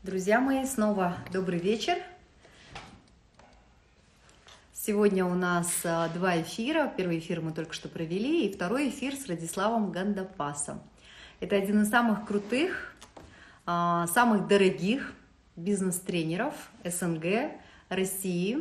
Друзья мои, снова добрый вечер. Сегодня у нас два эфира. Первый эфир мы только что провели, и второй эфир с Радиславом Гандапасом. Это один из самых крутых, самых дорогих бизнес-тренеров СНГ, России.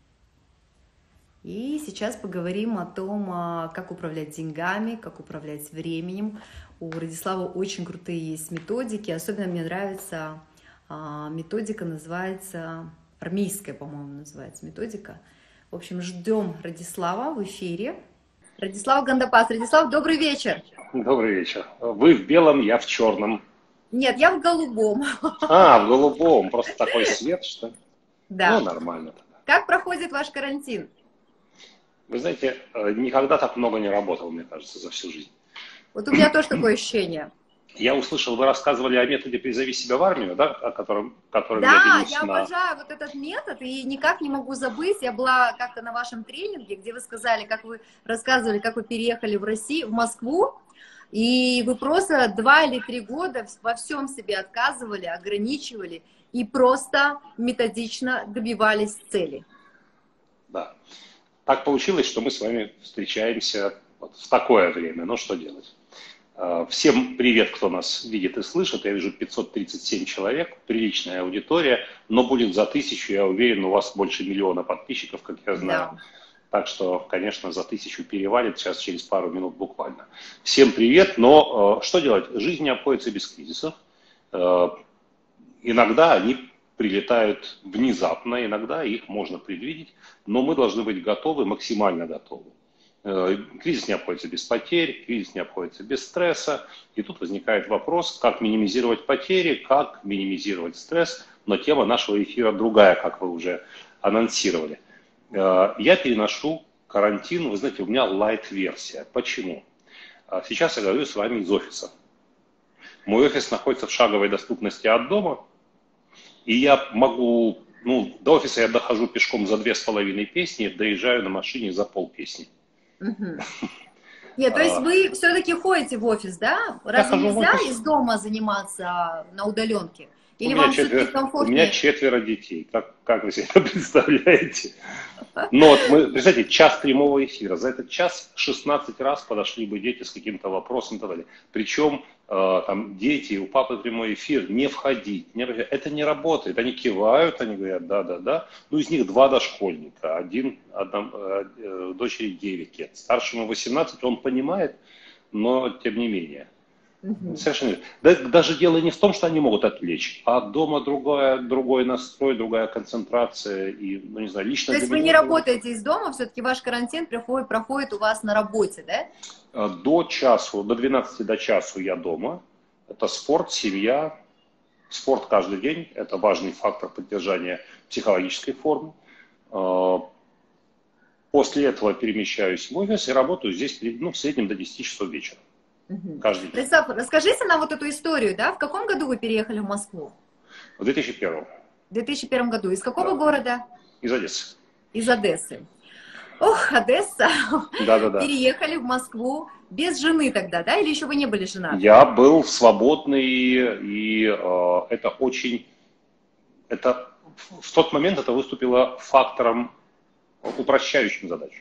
И сейчас поговорим о том, как управлять деньгами, как управлять временем. У Радислава очень крутые есть методики. Особенно мне нравится методика, называется, армейская, по-моему, называется методика. В общем, ждем Радислава в эфире. Радислав Гандапас. Радислав, добрый вечер. Добрый вечер. Вы в белом, я в черном. Нет, я в голубом. В голубом. Просто такой свет, что... Да. Ну, нормально. Как проходит ваш карантин? Вы знаете, никогда так много не работал, мне кажется, за всю жизнь. Вот у меня тоже такое ощущение. Я услышал, вы рассказывали о методе «Призови себя в армию», да, о котором я Да, делюсь я обожаю вот этот метод и никак не могу забыть. Я была как-то на вашем тренинге, где вы сказали, как вы рассказывали, как вы переехали в Россию, в Москву, и вы просто 2 или 3 года во всем себе отказывали, ограничивали и просто методично добивались цели. Да. Так получилось, что мы с вами встречаемся вот в такое время. Ну, что делать? Всем привет, кто нас видит и слышит. Я вижу 537 человек, приличная аудитория, но будет за 1000, я уверен, у вас больше 1 миллиона подписчиков, как я знаю. Да. Так что, конечно, за 1000 перевалит сейчас через пару минут буквально. Всем привет, но что делать? Жизнь не обходится без кризисов. Иногда они прилетают внезапно, иногда их можно предвидеть, но мы должны быть готовы, максимально готовы. Кризис не обходится без потерь, кризис не обходится без стресса. И тут возникает вопрос, как минимизировать потери, как минимизировать стресс. Но тема нашего эфира другая, как вы уже анонсировали. Я переношу карантин, вы знаете, у меня лайт-версия. Почему? Сейчас я говорю с вами из офиса. Мой офис находится в шаговой доступности от дома. И я могу, до офиса я дохожу пешком за 2,5 песни, доезжаю на машине за полпесни. Нет, то есть вы все-таки ходите в офис, да? Разве нельзя из дома заниматься на удаленке? Или вам все-таки комфортнее? У меня 4 детей, как вы себе это представляете? Но вот мы, представьте, час прямого эфира, за этот час 16 раз подошли бы дети с каким-то вопросом и так далее. Причем там дети, у папы прямой эфир, не входить, это не работает. Они кивают, они говорят, да. Ну, из них 2 дошкольника, дочери 9 лет, старшему 18, он понимает, но тем не менее. Совершенно. Даже дело не в том, что они могут отвлечь, а дома другой настрой, другая концентрация и, не знаю, лично. То есть вы не работаете из дома, все-таки ваш карантин проходит у вас на работе, да? До 12 до часу я дома. Это спорт, семья. Спорт каждый день. Это важный фактор поддержания психологической формы. После этого перемещаюсь в офис и работаю здесь в среднем до 10 часов вечера. Каждый день. Радислав, расскажите нам вот эту историю, да? В каком году вы переехали в Москву? В 2001. В 2001 году. Из какого города? Из Одессы. Из Одессы. Ох, Одесса. Да. Переехали в Москву без жены тогда, да? Или еще вы не были женаты? Я был свободный, и в тот момент это выступило фактором, упрощающим задачу.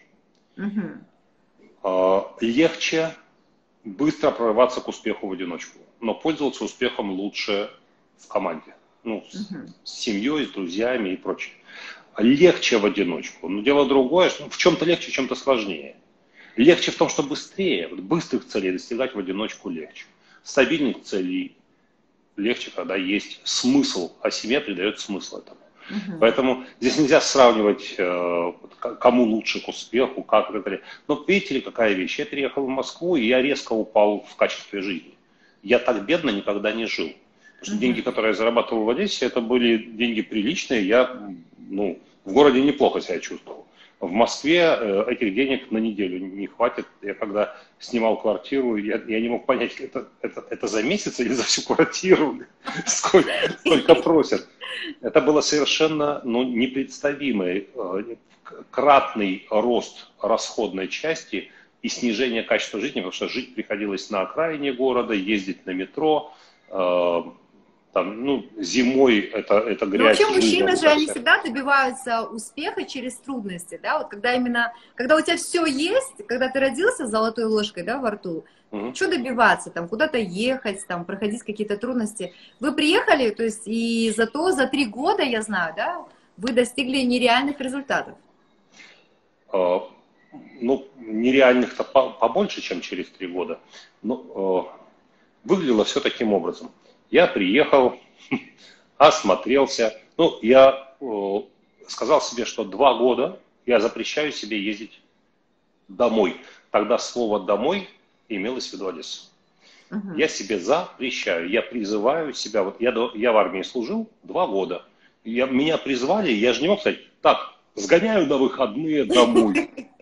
Легче быстро прорываться к успеху в одиночку, но пользоваться успехом лучше в команде, с семьей, с друзьями и прочее. Легче в одиночку, но дело другое, что в чем-то легче, в чем-то сложнее. Легче в том, что быстрее, быстрых целей достигать в одиночку легче. Стабильных целей легче, когда есть смысл, асимметрия дает смысл этому. Поэтому здесь нельзя сравнивать, кому лучше к успеху, как и так далее. Но видите ли, какая вещь? Я переехал в Москву, и я резко упал в качестве жизни. Я так бедно никогда не жил. Потому что деньги, которые я зарабатывал в Одессе, это были деньги приличные. Я, в городе неплохо себя чувствовал. В Москве этих денег на неделю не хватит. Я когда снимал квартиру, я не мог понять, это за месяц или за всю квартиру, сколько просят. Это было совершенно непредставимый кратный рост расходной части и снижение качества жизни, потому что жить приходилось на окраине города, ездить на метро, Там, ну, зимой это Но грязь, вообще жижа, мужчины вот же, это они вся. всегда добиваются успеха через трудности, да, вот когда именно, когда у тебя все есть, когда ты родился с золотой ложкой, да, во рту, Мгм. что добиваться, там, куда-то ехать, там, проходить какие-то трудности. Вы приехали, то есть, и зато за 3 года, я знаю, да, вы достигли нереальных результатов. А, ну, нереальных-то побольше, чем через 3 года. Но выглядело все таким образом. Я приехал, осмотрелся. Ну, я сказал себе, что 2 года я запрещаю себе ездить домой. Тогда слово «домой» имелось в виду Одессу. Я Мгм. себе запрещаю, я призываю себя. Вот я в армии служил 2 года. Меня призвали, я же не мог сказать, так, сгоняю на выходные домой.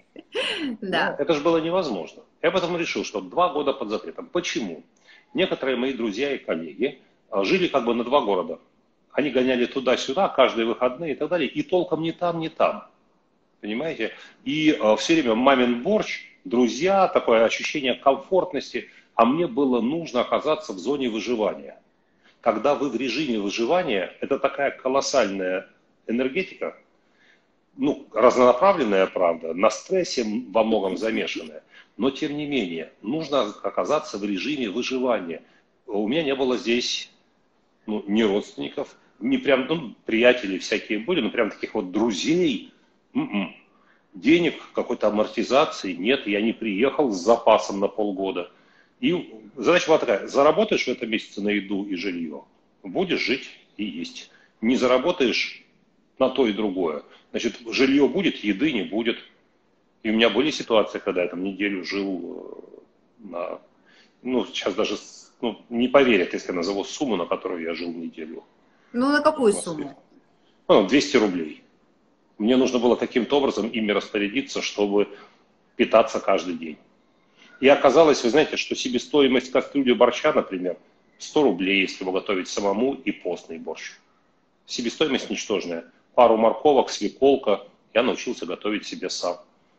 Да, Да. это же было невозможно. Я потом решил, что 2 года под запретом. Почему? Некоторые мои друзья и коллеги жили как бы на 2 города. Они гоняли туда-сюда каждые выходные и так далее, и толком ни там, ни там. Понимаете? И все время мамин борщ, друзья, такое ощущение комфортности, а мне было нужно оказаться в зоне выживания. Когда вы в режиме выживания, это такая колоссальная энергетика, ну, разнонаправленная, правда, на стрессе во многом замешанная, но тем не менее, нужно оказаться в режиме выживания. У меня не было здесь ну, ни родственников, ни прям, ну, приятелей всякие были, но прям таких вот друзей. М-м. Денег, какой-то амортизации нет, я не приехал с запасом на полгода. И задача была такая, заработаешь в этом месяце на еду и жилье, будешь жить и есть. Не заработаешь на то и другое. Значит, жилье будет, еды не будет. И у меня были ситуации, когда я там неделю жил на... Ну, сейчас даже ну, не поверят, если я назову сумму, на которую я жил неделю Ну, на в какую Москве. сумму? Ну, 200 рублей. Мне нужно было каким-то образом ими распорядиться, чтобы питаться каждый день. И оказалось, вы знаете, что себестоимость кастрюли борща, например, 100 рублей, если его готовить самому, и постный борщ. Себестоимость ничтожная. Пару морковок, свеколка я научился готовить себе сам.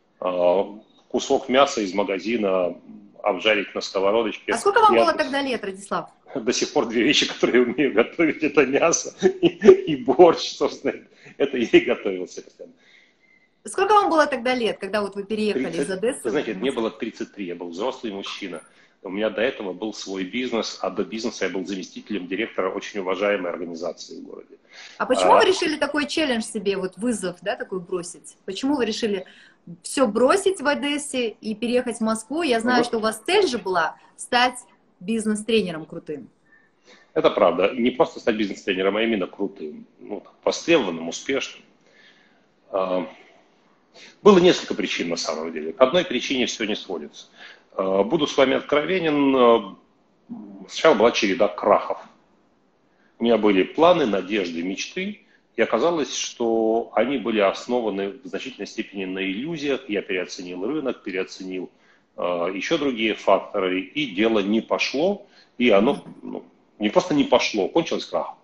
Кусок мяса из магазина обжарить на А сковородочке. сколько вам Я было тогда лет, Радислав? до сих пор 2 вещи, которые я умею готовить, это мясо и борщ, собственно. Это я и готовился постоянно. Сколько вам было тогда лет, когда вот вы переехали из 30, вы Одессы знаете, в мне Москву? было 33, я был взрослый мужчина. У меня до этого был свой бизнес, а до бизнеса я был заместителем директора очень уважаемой организации в городе. А почему вы А, решили такой челлендж себе, вот вызов, да, такой бросить? Почему вы решили все бросить в Одессе и переехать в Москву? Я знаю, что у вас цель же была стать бизнес-тренером крутым. Это правда. Не просто стать бизнес-тренером, а именно крутым, ну, востребованным, успешным. А, Было несколько причин на самом деле. К одной причине все не сводится. Буду с вами откровенен. Сначала была череда крахов. У меня были планы, надежды, мечты, и оказалось, что они были основаны в значительной степени на иллюзиях. Я переоценил рынок, переоценил еще другие факторы, и дело не пошло, и оно ну, не просто не пошло, кончилось крахом.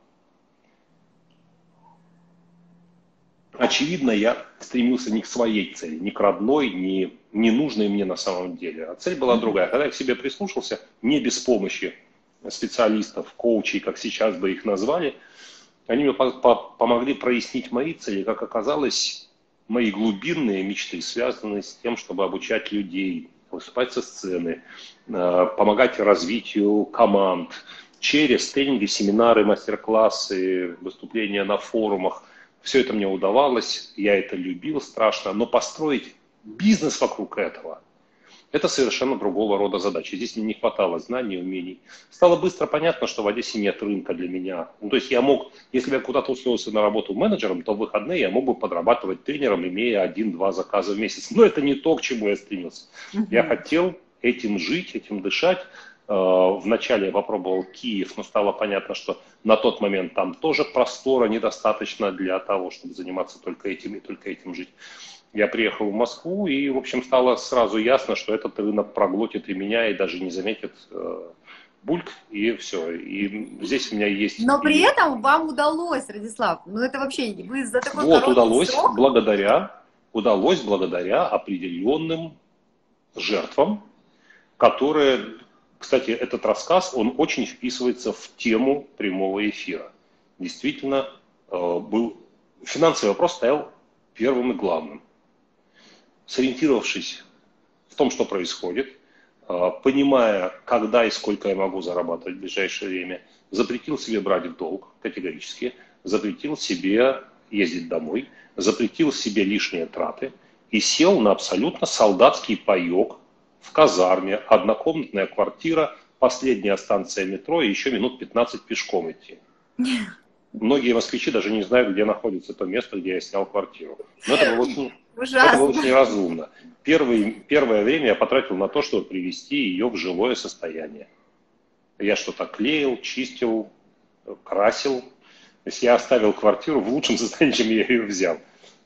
Очевидно, я стремился не к своей цели, не к родной, не нужной мне на самом деле. А цель была другая. Когда я к себе прислушался, не без помощи специалистов, коучей, как сейчас бы их назвали, они мне помогли прояснить мои цели. Как оказалось, мои глубинные мечты связаны с тем, чтобы обучать людей, выступать со сцены, помогать развитию команд через тренинги, семинары, мастер-классы, выступления на форумах. Все это мне удавалось, я это любил страшно, но построить бизнес вокруг этого – это совершенно другого рода задача. Здесь мне не хватало знаний, умений. Стало быстро понятно, что в Одессе нет рынка для меня. Ну, то есть я мог, если бы я куда-то устроился на работу менеджером, то в выходные я мог бы подрабатывать тренером, имея 1-2 заказа в месяц. Но это не то, к чему я стремился. Я хотел этим жить, этим дышать. Вначале я попробовал Киев, но стало понятно, что на тот момент там тоже простора недостаточно для того, чтобы заниматься только этим и только этим жить. Я приехал в Москву, и, в общем, стало сразу ясно, что этот рынок проглотит и меня, и даже не заметит бульк, и все. И здесь у меня есть... Но при этом вам удалось, Радислав, ну это вообще, вы за такой Вот, короткий срок... удалось благодаря определенным жертвам, которые Кстати, этот рассказ, он очень вписывается в тему прямого эфира. Действительно, финансовый вопрос стоял первым и главным. Сориентировавшись в том, что происходит, понимая, когда и сколько я могу зарабатывать в ближайшее время, запретил себе брать в долг категорически, запретил себе ездить домой, запретил себе лишние траты и сел на абсолютно солдатский паек в казарме, однокомнатная квартира, последняя станция метро и еще минут 15 пешком идти. Многие москвичи даже не знают, где находится то место, где я снял квартиру. Но это было очень разумно. Первое время я потратил на то, чтобы привести ее в жилое состояние. Я что-то клеил, чистил, красил. То есть я оставил квартиру в лучшем состоянии, чем я ее взял.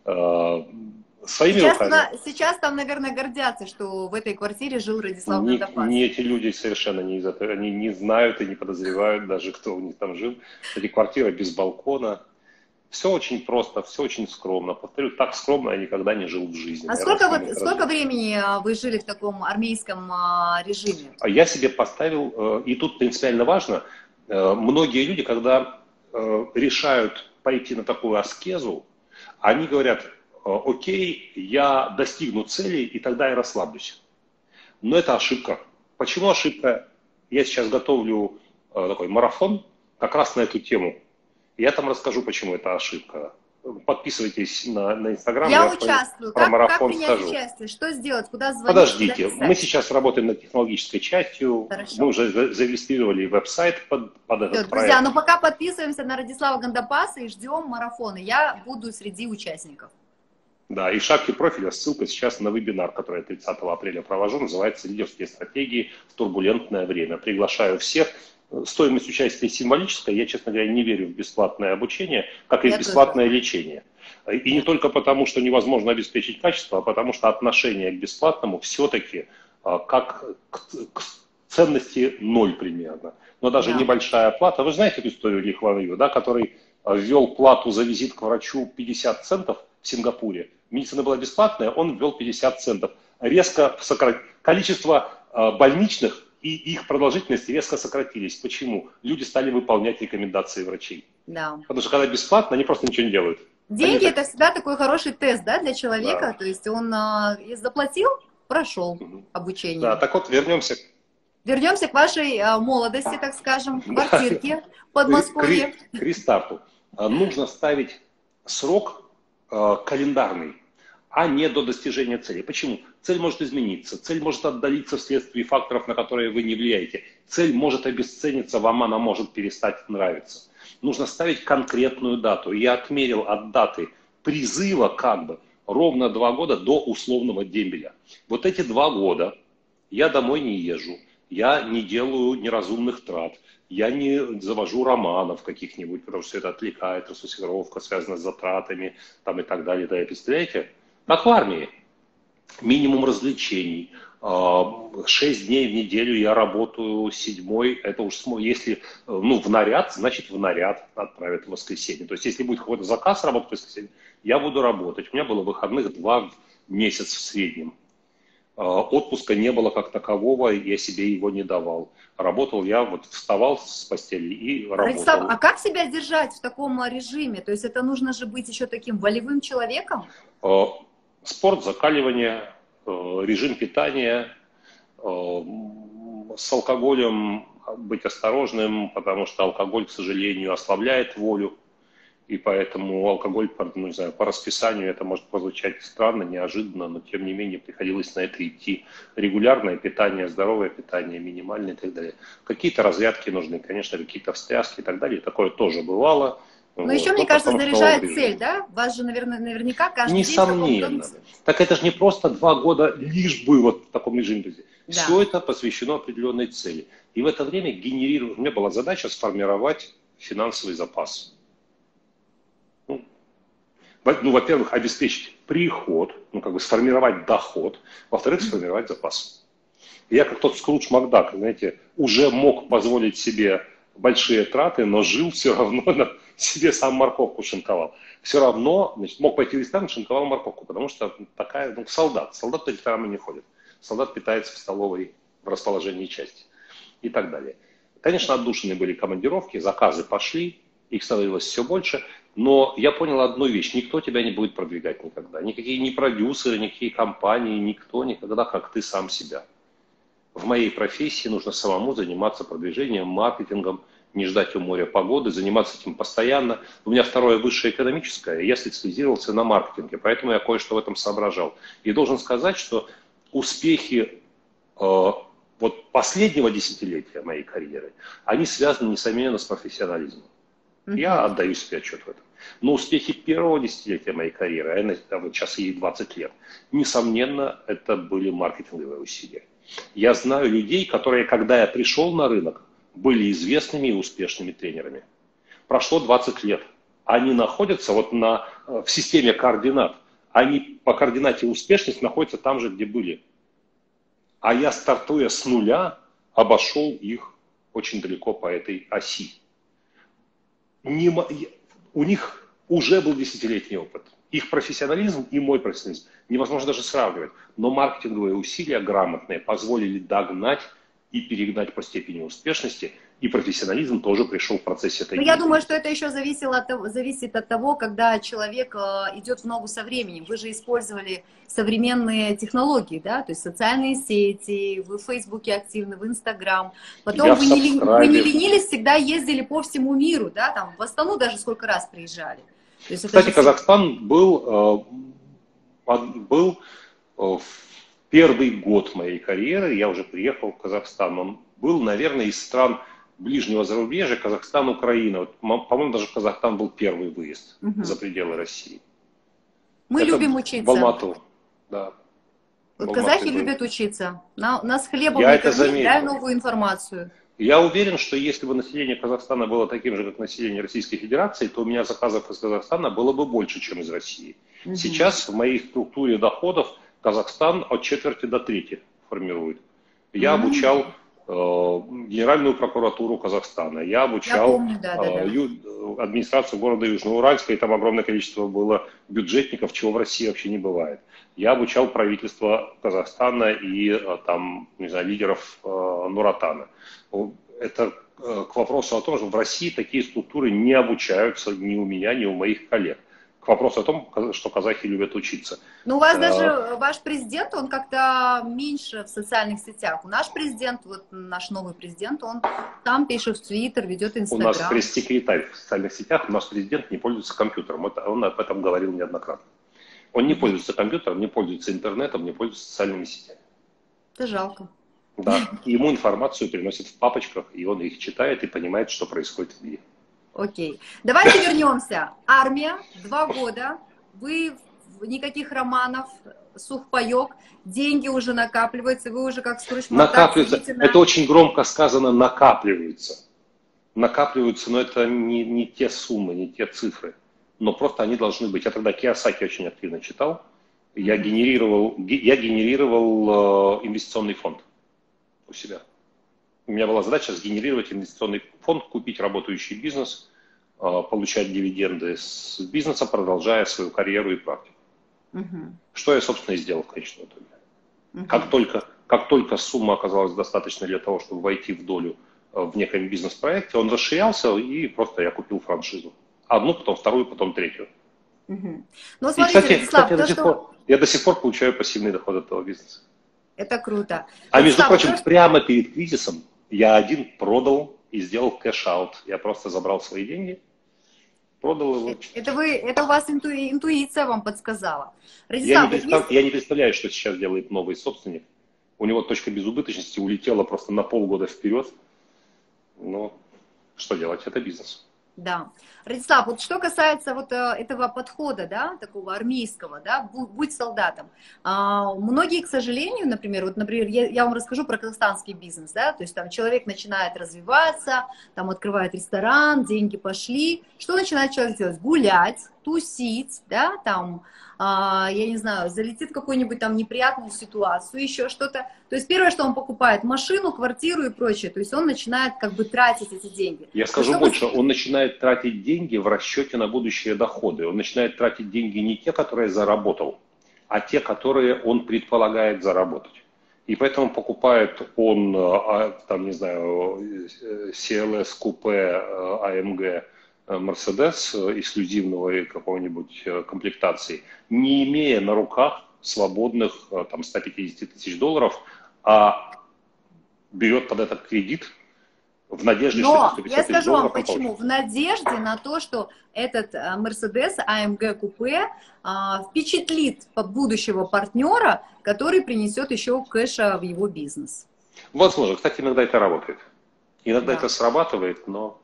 Сейчас там, наверное, гордятся, что в этой квартире жил Радислав Гандапас. Не эти люди совершенно не из этого, они не знают и не подозревают даже, кто у них там жил. Эти квартиры без балкона. Все очень просто, все очень скромно. Повторю, так скромно я никогда не жил в жизни. А сколько времени вы жили в таком армейском режиме? Я себе поставил, и тут принципиально важно, многие люди, когда решают пойти на такую аскезу, они говорят: окей, я достигну целей, и тогда я расслаблюсь. Но это ошибка. Почему ошибка? Я сейчас готовлю такой марафон как раз на эту тему. Я там расскажу, почему это ошибка. Подписывайтесь на Инстаграм. Я участвую. Про марафон как принять участие? Что сделать? Куда звонить? Подождите, мы сейчас работаем над технологической частью. Хорошо. Мы уже зарегистрировали веб-сайт под этот проект. Друзья, но пока подписываемся на Радислава Гандапаса и ждем марафона. Я буду среди участников. Да, и в шапке профиля ссылка сейчас на вебинар, который я 30 апреля провожу, называется «Лидерские стратегии в турбулентное время». Приглашаю всех. Стоимость участия символическая. Я, честно говоря, не верю в бесплатное обучение, как и в бесплатное лечение. И не только потому, что невозможно обеспечить качество, а потому что отношение к бесплатному все-таки как к ценности ноль примерно. Но даже небольшая плата. Вы знаете эту историю Ли Куан Ю, да, который ввел плату за визит к врачу 50 центов в Сингапуре. Медицина была бесплатная, он ввел 50 центов. Резко количество больничных и их продолжительность резко сократились. Почему? Люди стали выполнять рекомендации врачей. Да. Потому что когда бесплатно, они просто ничего не делают. Деньги это всегда такой хороший тест, да, для человека. Да. То есть он заплатил, прошел обучение. Да, так вот вернемся. Вернемся к вашей молодости, так скажем, квартирке в Подмосковье. К рестарту. Нужно ставить срок календарный, а не до достижения цели. Почему? Цель может измениться, цель может отдалиться вследствие факторов, на которые вы не влияете. Цель может обесцениться, вам она может перестать нравиться. Нужно ставить конкретную дату. Я отмерил от даты призыва ровно 2 года до условного дембеля. Вот эти 2 года я домой не езжу, я не делаю неразумных трат, я не завожу романов каких-нибудь, потому что это отвлекает, рассусировка связана с затратами там, и так далее. Да, представляете? Как в армии. Минимум развлечений. 6 дней в неделю я работаю, 7-й, это уж если в наряд, значит в наряд отправят в воскресенье. То есть если будет какой-то заказ работать в воскресенье, я буду работать. У меня было выходных 2 в месяц в среднем. Отпуска не было как такового, я себе его не давал. Работал я, вставал с постели и работал. Радислав, а как себя держать в таком режиме? То есть это нужно же быть еще таким волевым человеком? Спорт, закаливание, режим питания, с алкоголем быть осторожным, потому что алкоголь, к сожалению, ослабляет волю. И поэтому алкоголь, по расписанию, это может прозвучать странно, неожиданно, но тем не менее приходилось на это идти. Регулярное питание, здоровое питание, минимальное и так далее. Какие-то разрядки нужны, конечно, какие-то встряски и так далее. Такое тоже бывало. Но еще, мне кажется, заряжает цель, да? Вас же, наверняка каждый день... Несомненно. Так это же не просто 2 года, лишь бы в таком режиме. Да. Все это посвящено определенной цели. И в это время у меня была задача сформировать финансовый запас. Во-первых, обеспечить приход, сформировать доход, во-вторых, сформировать запас. И я как тот Скрудж Макдак, знаете, уже мог позволить себе большие траты, но жил все равно, себе сам морковку шинковал. Все равно, мог пойти в ресторан, шинковал морковку, потому что солдат по ресторанам не ходит. Солдат питается в столовой в расположении части. и так далее. Конечно, отдушины были командировки, заказы пошли, их становилось все больше, но я понял одну вещь: никто тебя не будет продвигать никогда. Никакие ни продюсеры, никакие компании, никто никогда, как ты сам себя. В моей профессии нужно самому заниматься продвижением, маркетингом, не ждать у моря погоды, заниматься этим постоянно. У меня второе высшее экономическое, и я специализировался на маркетинге, поэтому я кое-что в этом соображал. И должен сказать, что успехи вот последнего десятилетия моей карьеры, они связаны, несомненно, с профессионализмом. Я отдаю себе отчет в этом. Но успехи первого десятилетия моей карьеры, а вот сейчас ей 20 лет, несомненно, это были маркетинговые усилия. Я знаю людей, которые, когда я пришел на рынок, были известными и успешными тренерами. Прошло 20 лет. Они находятся вот в системе координат. Они по координате успешности находятся там же, где были. А я, стартуя с нуля, обошел их очень далеко по этой оси. У них уже был десятилетний опыт. Их профессионализм и мой профессионализм невозможно даже сравнивать. Но маркетинговые усилия грамотные позволили догнать и перегнать по степени успешности. И профессионализм тоже пришел в процессе этой. Но я думаю, что это еще зависит от того, когда человек идет в ногу со временем. Вы же использовали современные технологии, да, то есть социальные сети, вы в Фейсбуке активны, в Инстаграм. Потом вы не ленились, всегда ездили по всему миру, да, там в Астану даже сколько раз приезжали. То есть кстати, Казахстан был в первый год моей карьеры, я уже приехал в Казахстан, он был, наверное, из стран ближнего зарубежья, Казахстан, Украина. Вот, по-моему, даже Казахстан был первый выезд за пределы России. Мы любим учиться. В Алмату, да. Вот казахи любят учиться. Нас хлебом я не кормить, дай новую информацию. Я уверен, что если бы население Казахстана было таким же, как население Российской Федерации, то у меня заказов из Казахстана было бы больше, чем из России. Сейчас в моей структуре доходов Казахстан от четверти до трети формирует. Я обучал Генеральную прокуратуру Казахстана, я обучал администрацию города Южноуральска, и там огромное количество было бюджетников, чего в России вообще не бывает. Я обучал правительство Казахстана и там, не знаю, лидеров Нуратана. Это к вопросу о том, что в России такие структуры не обучаются ни у меня, ни у моих коллег. К вопросу о том, что казахи любят учиться. Ну, у вас даже ваш президент, он как-то меньше в социальных сетях. Наш президент, вот наш новый президент, он там пишет в Твиттер, ведет Инстаграм. У нас пресс-секретарь в социальных сетях, наш президент не пользуется компьютером. Он об этом говорил неоднократно. Он не пользуется компьютером, не пользуется интернетом, не пользуется социальными сетями. Это жалко. Да, ему информацию приносят в папочках, и он их читает и понимает, что происходит в мире. Окей. Давайте вернемся. Армия, 2 года, вы никаких романов, сухпайок, деньги уже накапливаются, вы уже как стручматак. Накапливаются, это очень громко сказано, накапливаются. Накапливаются, но это не те суммы, не те цифры. Но просто они должны быть. Я тогда Кийосаки очень активно читал. Я генерировал инвестиционный фонд у себя. У меня была задача сгенерировать инвестиционный фонд, купить работающий бизнес, получать дивиденды с бизнеса, продолжая свою карьеру и практику. Что я, собственно, и сделал в конечном итоге. Как только сумма оказалась достаточной для того, чтобы войти в долю в неком бизнес-проекте, он расширялся, и просто я купил франшизу. Одну, потом вторую, потом третью. Ну, смотрите, Владислав, я до сих пор получаю пассивный доход от этого бизнеса. Это круто. А между прочим, прямо перед кризисом я один продал и сделал кэш-аут. Я просто забрал свои деньги, продал его. Это у вас интуиция вам подсказала. Я не представляю, что сейчас делает новый собственник. У него точка безубыточности улетела просто на полгода вперед. Но что делать? Это бизнес. Да. Радислав, вот что касается вот этого подхода, да, такого армейского, да, будь солдатом. Многие, к сожалению, например, я вам расскажу про казахстанский бизнес, да, то есть там человек начинает развиваться, там открывает ресторан, деньги пошли. Что начинает человек делать? Гулять, тусить, да, там, я не знаю, залетит в какую-нибудь там неприятную ситуацию, еще что-то. То есть первое, что он покупает, машину, квартиру и прочее. То есть он начинает как бы тратить эти деньги. Я скажу больше, он начинает тратить деньги в расчете на будущие доходы. Он начинает тратить деньги не те, которые заработал, а те, которые он предполагает заработать. И поэтому покупает он, там, не знаю, CLS, купе, AMG, Mercedes эксклюзивного какой-нибудь комплектации, не имея на руках свободных там, 150 тысяч долларов, а берет под этот кредит в надежде, что Но эти 150 я тысяч скажу вам долларов он почему. получит. В надежде на то, что этот Mercedes AMG купе впечатлит будущего партнера, который принесет еще кэша в его бизнес. Возможно. Кстати, иногда это работает. Иногда это Да. срабатывает, но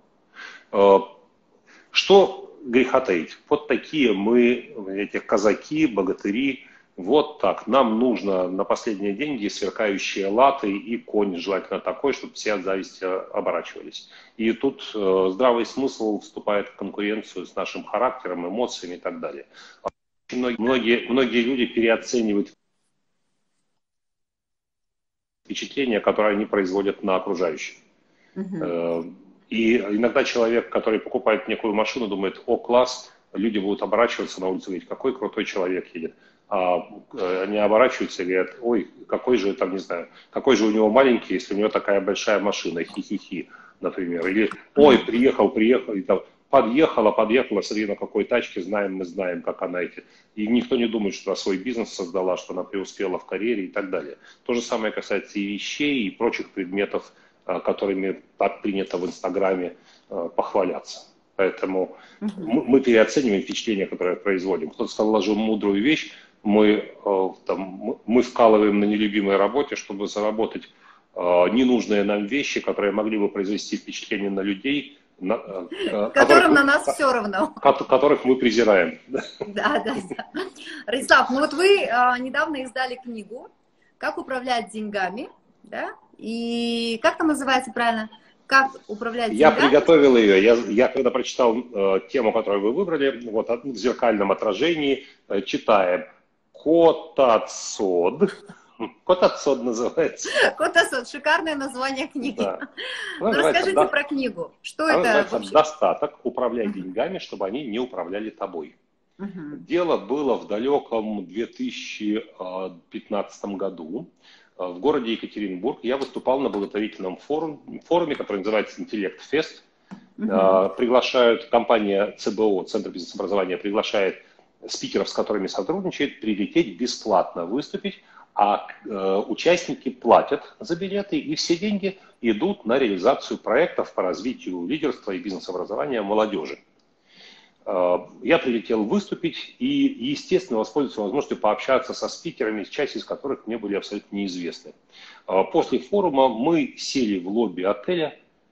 что греха таить? Вот такие мы, эти казаки, богатыри. Вот так. Нам нужно на последние деньги сверкающие латы и конь, желательно такой, чтобы все от зависти оборачивались. И тут здравый смысл вступает в конкуренцию с нашим характером, эмоциями и так далее. Многие люди переоценивают впечатления, которые они производят на окружающих. И иногда человек, который покупает некую машину, думает: о, класс, люди будут оборачиваться на улице и говорить: какой крутой человек едет. А они оборачиваются и говорят: ой, какой же, там, не знаю, какой же у него маленький, если у него такая большая машина, хи-хи-хи, например. Или: ой, приехал, и там, подъехала, смотри, на какой тачке, мы знаем, как она эти. И никто не думает, что она свой бизнес создала, что она преуспела в карьере и так далее. То же самое касается и вещей, и прочих предметов, которыми так принято в Инстаграме похваляться. Поэтому мы переоцениваем впечатления, которые производим. Кто-то сказал: вложил мудрую вещь, мы вкалываем на нелюбимой работе, чтобы заработать ненужные нам вещи, которые могли бы произвести впечатление на людей, которым на нас все равно. Которых мы презираем. Да. Радислав, ну вот вы недавно издали книгу «Как управлять деньгами», да? И как там называется правильно? Как управлять деньгами? Я приготовил ее. Я когда прочитал тему, которую вы выбрали, вот в зеркальном отражении читаем: Котацод. Котацод называется. Котацод. Шикарное название книги. Да. Ну, расскажите про книгу. Что это называется вообще? «Достаток. Управляй деньгами, чтобы они не управляли тобой». Дело было в далеком 2015 году. В городе Екатеринбург я выступал на благотворительном форуме, который называется «Интеллект Фест». Приглашают, компания ЦБО, Центр бизнес-образования, приглашает спикеров, с которыми сотрудничает, прилететь бесплатно выступить, а участники платят за билеты, и все деньги идут на реализацию проектов по развитию лидерства и бизнес-образования молодежи. Я прилетел выступить и, естественно, воспользоваться возможностью пообщаться со спикерами, часть из которых мне были абсолютно неизвестны. После форума мы сели в лобби отеля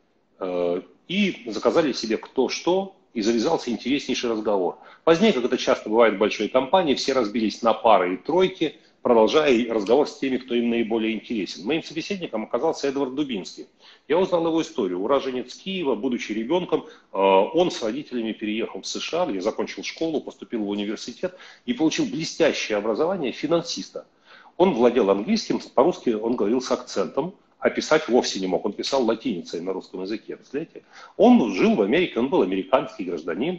и заказали себе кто что, и завязался интереснейший разговор. Позднее, как это часто бывает в большой компании, все разбились на пары и тройки, продолжая разговор с теми, кто им наиболее интересен. Моим собеседником оказался Эдвард Дубинский. Я узнал его историю. Уроженец Киева, будучи ребенком, он с родителями переехал в США, где закончил школу, поступил в университет и получил блестящее образование финансиста. Он владел английским, по-русски он говорил с акцентом, а писать вовсе не мог. Он писал латиницей на русском языке. Представляете? Он жил в Америке, он был американский гражданин,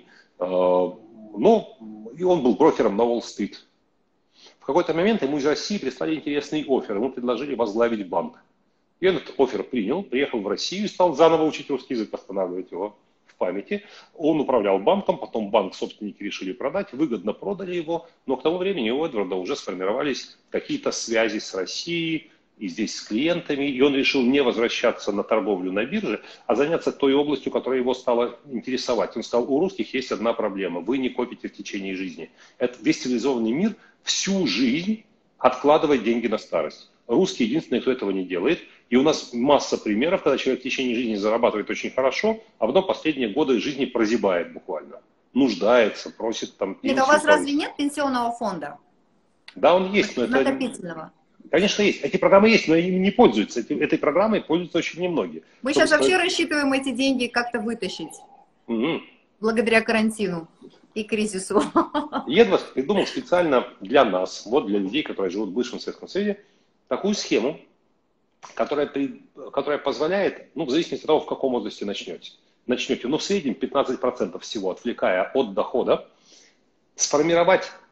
но и он был брокером на Уолл-стрит. В какой-то момент ему из России прислали интересный оффер. Ему предложили возглавить банк. И он этот оффер принял, приехал в Россию и стал заново учить русский язык, восстанавливать его в памяти. Он управлял банком, потом банк собственники решили продать, выгодно продали его, но к тому времени у Эдварда уже сформировались какие-то связи с Россией, и здесь с клиентами, и он решил не возвращаться на торговлю на бирже, а заняться той областью, которая его стала интересовать. Он сказал: у русских есть одна проблема, вы не копите в течение жизни. Это весь цивилизованный мир всю жизнь откладывает деньги на старость. Русские единственные, кто этого не делает. И у нас масса примеров, когда человек в течение жизни зарабатывает очень хорошо, а потом последние годы жизни прозябает буквально. Нуждается, просит там... Нет, а у вас разве нет пенсионного фонда? Да, он есть, но это... Накопительного. Конечно, есть. Эти программы есть, но им не пользуются. Этой программой пользуются очень немногие. Мы сейчас вообще рассчитываем эти деньги как-то вытащить. Благодаря карантину и кризису. Эдвард придумал специально для нас, вот для людей, которые живут в бывшем Советском Союзе, такую схему, которая позволяет, в зависимости от того, в каком возрасте начнете, в среднем 15% всего, отвлекая от дохода, сформировать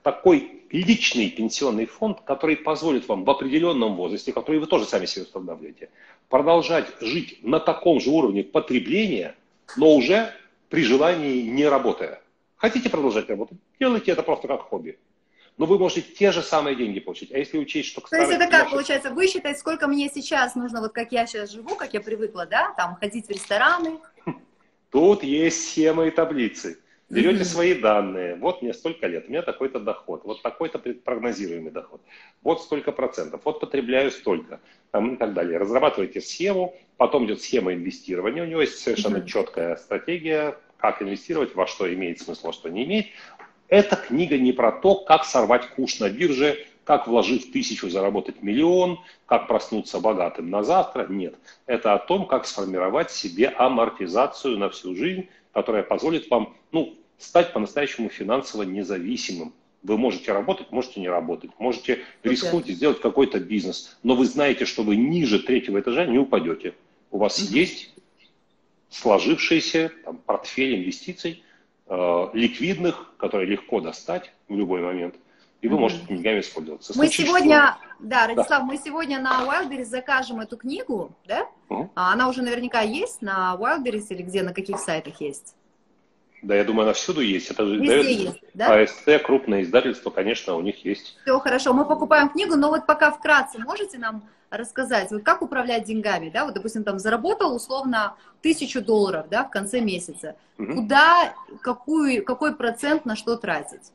такой личный пенсионный фонд, который позволит вам в определенном возрасте, который вы тоже сами себе устанавливаете, продолжать жить на таком же уровне потребления, но уже при желании не работая. Хотите продолжать работать? Делайте это просто как хобби. Но вы можете те же самые деньги получить. А если учесть, что... То есть это как получается? Высчитать, сколько мне сейчас нужно, вот как я сейчас живу, как я привыкла, да, там ходить в рестораны? Тут есть схемы и таблицы. Берете свои данные, вот мне столько лет, у меня такой-то доход, вот такой-то прогнозируемый доход, вот столько процентов, вот потребляю столько, там, и так далее. Разрабатываете схему, потом идет схема инвестирования, у него есть совершенно четкая стратегия, как инвестировать, во что имеет смысл, во что не имеет. Эта книга не про то, как сорвать куш на бирже, как вложив 1000 заработать 1 000 000, как проснуться богатым на завтра. Нет. Это о том, как сформировать себе амортизацию на всю жизнь, которая позволит вам стать по-настоящему финансово независимым. Вы можете работать, можете не работать, можете рискнуть и сделать какой-то бизнес, но вы знаете, что вы ниже 3-го этажа не упадете. У вас есть сложившийся портфель инвестиций, ликвидных, которые легко достать в любой момент, и вы можете деньгами использоваться. Мы сегодня, Радислав, мы сегодня на Wildberries закажем эту книгу, да? Она уже наверняка есть на Wildberries или где, на каких сайтах есть? Да, я думаю, она всюду есть. Это же везде есть, да? АСТ, крупное издательство, конечно, у них есть. Все хорошо, мы покупаем книгу, но вот пока вкратце можете нам рассказать, вот как управлять деньгами, да, вот, допустим, там заработал условно $1000, да, в конце месяца. Куда, какой процент на что тратить?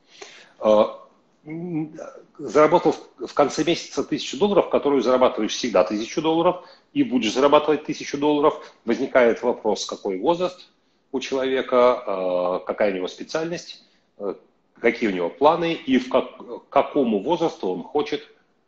Заработал в конце месяца $1000, которую зарабатываешь всегда $1000, и будешь зарабатывать $1000, возникает вопрос, какой возраст у человека, какая у него специальность, какие у него планы и к какому возрасту он хочет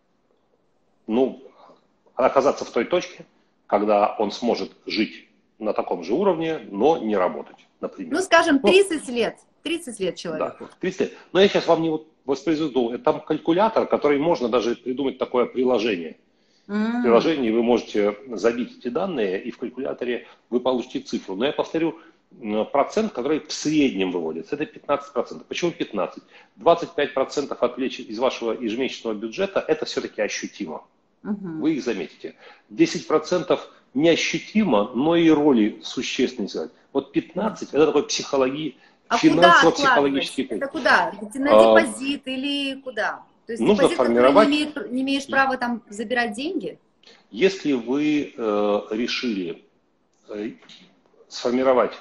оказаться в той точке, когда он сможет жить на таком же уровне, но не работать, например. Ну, скажем, 30 лет. 30 лет человеку. Да, 30 лет. Но я сейчас вам не воспроизведу. Там калькулятор, который можно даже придумать такое приложение. В приложении вы можете забить эти данные, и в калькуляторе вы получите цифру. Но я повторю, процент, который в среднем выводится, это 15%. Почему 15%? 25% отвлечь из вашего ежемесячного бюджета, это все-таки ощутимо. Вы их заметите. 10% неощутимо, но и роли существенно играют. Вот 15% это такой финансово-психологический. Это куда? На депозит или куда? То есть нужно депозит, формировать... не имеешь права там забирать деньги? Если вы решили сформировать,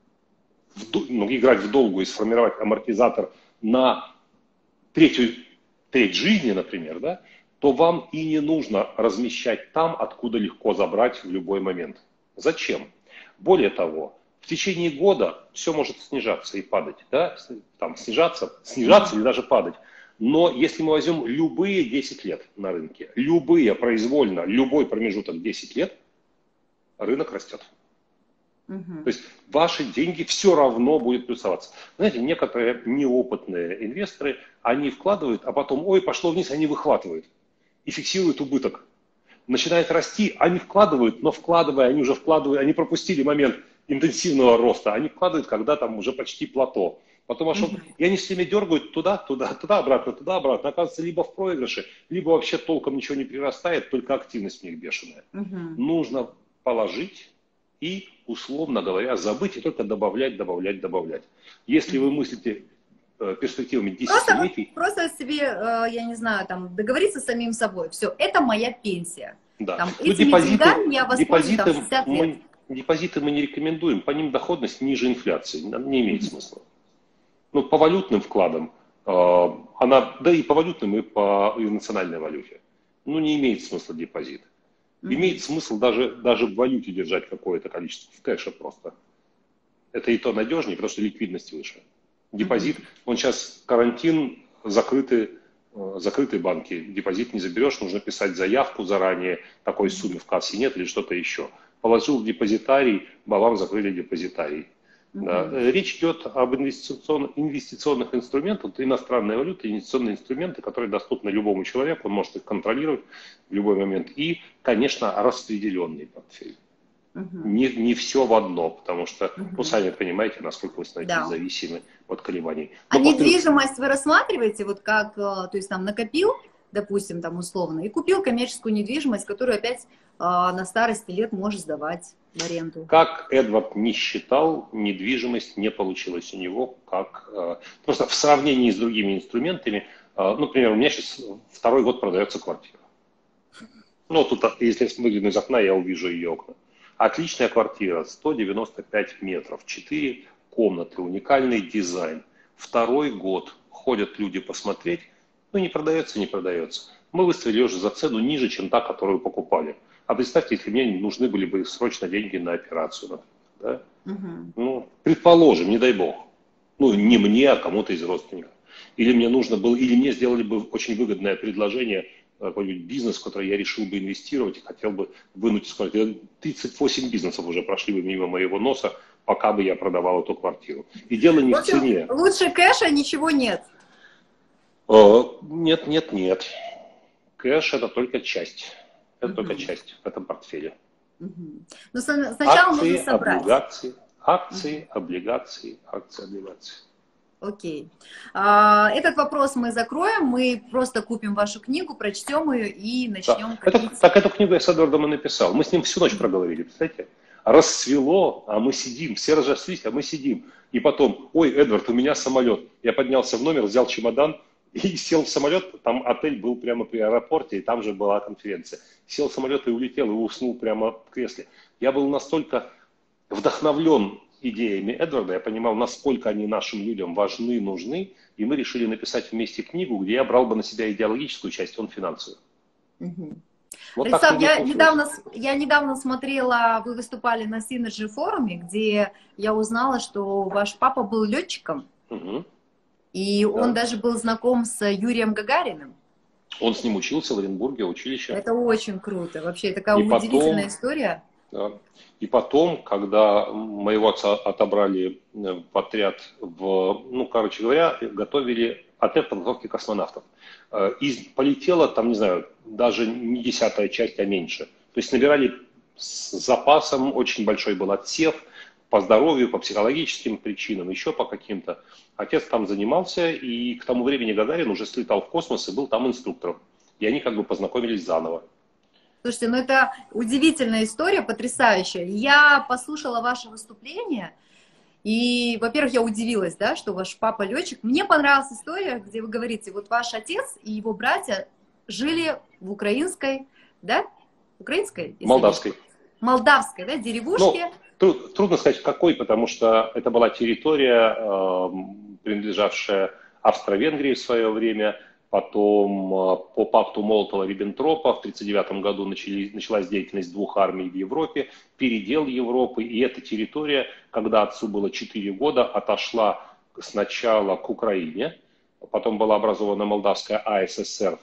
играть в долгу и сформировать амортизатор на треть жизни, например, да, то вам и не нужно размещать там, откуда легко забрать в любой момент. Зачем? Более того, в течение года все может снижаться и падать, да? Там снижаться или даже падать. Но если мы возьмем любые 10 лет на рынке, произвольно, любой промежуток 10 лет, рынок растет. То есть ваши деньги все равно будут плюсоваться. Знаете, некоторые неопытные инвесторы, они вкладывают, а потом, пошло вниз, они выхватывают и фиксируют убыток. Начинает расти, они вкладывают, но они уже вкладывают, они пропустили момент интенсивного роста, они вкладывают, когда там уже почти плато. Потом и они все время дергают туда, обратно. Оказывается, либо в проигрыше, либо вообще толком ничего не прирастает, только активность у них бешеная. Нужно положить и, условно говоря, забыть и только добавлять. Если вы мыслите перспективами десятилетий... Просто себе, я не знаю, там, договориться с самим собой. Все, это моя пенсия. Да. Там, этими деньгами я воспользуюсь там 60 лет. Депозиты мы не рекомендуем, по ним доходность ниже инфляции, не имеет смысла. По валютным вкладам, и по валютным, и по национальной валюте, не имеет смысла депозит. Имеет смысл даже в валюте держать какое-то количество, в кэше просто. Это и то надежнее, потому что ликвидность выше. Депозит, он сейчас карантин, закрытые банки, депозит не заберешь, нужно писать заявку заранее, такой суммы в кассе нет или что-то еще. Положил в депозитарий, вам закрыли депозитарий. Да. Речь идет об инвестиционных инструментах, иностранная валюта, инвестиционные инструменты, которые доступны любому человеку, он может их контролировать в любой момент. И, конечно, распределенный портфель. Мгм. Не все в одно, потому что, ну, Мгм. сами понимаете, насколько вы становитесь Да. зависимы от колебаний. А Но повторюсь, недвижимость вы рассматриваете, вот как, то есть там накопил, допустим, там условно, и купил коммерческую недвижимость, которую опять на старости лет можешь сдавать в аренду. как Эдвард не считал, недвижимость не получилась у него, как просто в сравнении с другими инструментами, ну, например, у меня сейчас второй год продается квартира. Ну, тут, если я выгляну из окна, я увижу ее окна. Отличная квартира, 195 метров, 4 комнаты, уникальный дизайн. Второй год ходят люди посмотреть, ну, не продается, не продается. Мы выставили уже за цену ниже, чем та, которую покупали. А представьте, если мне нужны были бы срочно деньги на операцию, например, да? Мгм. Ну, предположим, не дай бог. Ну, не Мгм. мне, а кому-то из родственников. Или мне нужно было, или мне сделали бы очень выгодное предложение, какой-нибудь бизнес, в который я решил бы инвестировать и хотел бы вынуть из квартиры. 38 бизнесов уже прошли бы мимо моего носа, пока бы я продавал эту квартиру. И дело не В в общем, цене. лучше кэша ничего нет. Нет, нет, нет. Кэш это только часть. Это только Мгм. часть в этом портфеле. Мгм. Но сначала нужно Акции, собрать. облигации, акции, Мгм. облигации, акции, облигации. Окей. Этот вопрос мы закроем, мы просто купим вашу книгу, прочтем ее и Да. начнем копить. Так эту книгу я с Эдвардом и написал. Мы с ним всю ночь Мгм. проговорили, представляете? Рассвело, а мы сидим, все разошлись, а мы сидим. И потом, ой, Эдвард, у меня самолет. Я поднялся в номер, взял чемодан и сел в самолет. Там отель был прямо при аэропорте, и там же была конференция. Сел в самолет и улетел, и уснул прямо в кресле. Я был настолько вдохновлен идеями Эдварда, я понимал, насколько они нашим людям важны, нужны, и мы решили написать вместе книгу, где я брал бы на себя идеологическую часть, он финансовую. Мгм. Вот так Представь, книга и получилась. я недавно смотрела, вы выступали на Synergy форуме, где я узнала, что ваш папа был летчиком, Мгм. и он Да. даже был знаком с Юрием Гагариным. Он с ним учился в Оренбурге, училище. Это очень круто. Вообще, такая И удивительная потом, история. да, и потом, когда моего отца отобрали в отряд в, ну, короче говоря, готовили отряд подготовки космонавтов. И полетело, там, не знаю, даже не 10-я часть, а меньше. То есть набирали с запасом, очень большой был отсев по здоровью, по психологическим причинам, еще по каким-то. Отец там занимался, и к тому времени Гагарин уже слетал в космос и был там инструктором. И они как бы познакомились заново. Слушайте, ну это удивительная история, потрясающая. Я послушала ваше выступление, и, во-первых, я удивилась, да, что ваш папа летчик. Мне понравилась история, где вы говорите, вот ваш отец и его братья жили в украинской, да, украинской, если не Молдавской. ошибаюсь, молдавской, да, Ну, деревушке. трудно сказать, какой, потому что это была территория, принадлежавшая Австро-Венгрии в свое время. Потом по пакту Молотова-Риббентропа в 1939 году началась деятельность двух армий в Европе, передел Европы. И эта территория, когда отцу было 4 года, отошла сначала к Украине, потом была образована Молдавская АССР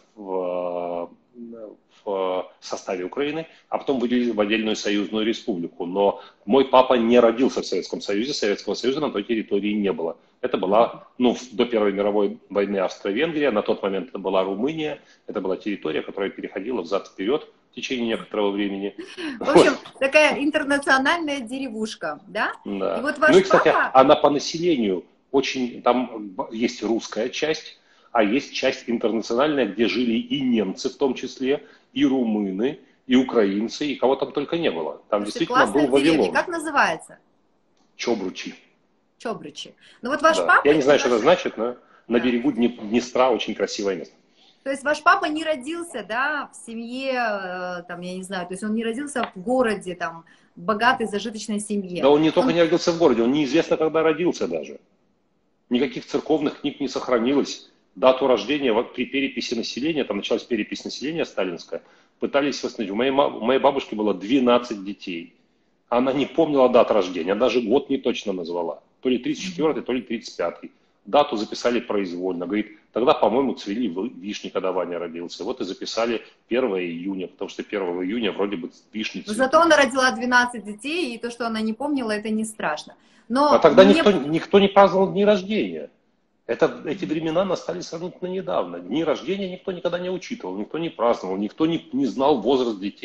в составе Украины, а потом выделили в отдельную союзную республику. Но мой папа не родился в Советском Союзе, Советского Союза на той территории не было. Это была, ну, до Первой мировой войны Австро-Венгрия, на тот момент это была Румыния, это была территория, которая переходила взад-вперед в течение некоторого времени. В Вот. общем, такая интернациональная деревушка, да? И Да. вот Ну и, ваш кстати, папа, она по населению очень, там есть русская часть, а есть часть интернациональная, где жили и немцы в том числе, и румыны, и украинцы, и кого там только не было. Там слушайте, действительно был классная деревня, Вавилон, как называется? Чобручи. Чобрычи. Ну вот ваш Да. папа Я не и знаю, что это ваши... значит, но на Да. берегу Днестра очень красивое место. То есть ваш папа не родился, да, в семье, там, я не знаю, то есть он не родился в городе, там, в богатой, зажиточной Да семье. он не только Он, не родился в городе, он неизвестно, когда родился даже. Никаких церковных книг не сохранилось. Дату рождения вот при переписи населения, там началась перепись населения сталинская, пытались восстановить. У моей бабушки было 12 детей. Она не помнила дат рождения, даже год не точно назвала. То ли 34-й, то ли 35-й. Дату записали произвольно. Говорит, тогда, по-моему, цвели вишни, когда Ваня родился. Вот и записали 1 июня, потому что 1 июня вроде бы вишни но зато цветут. она родила 12 детей, и то, что она не помнила, это не страшно. А Но тогда мне... никто не праздновал дни рождения. Эти времена настали сравнительно недавно. Дни рождения никто никогда не учитывал, никто не праздновал, никто не знал возраст детей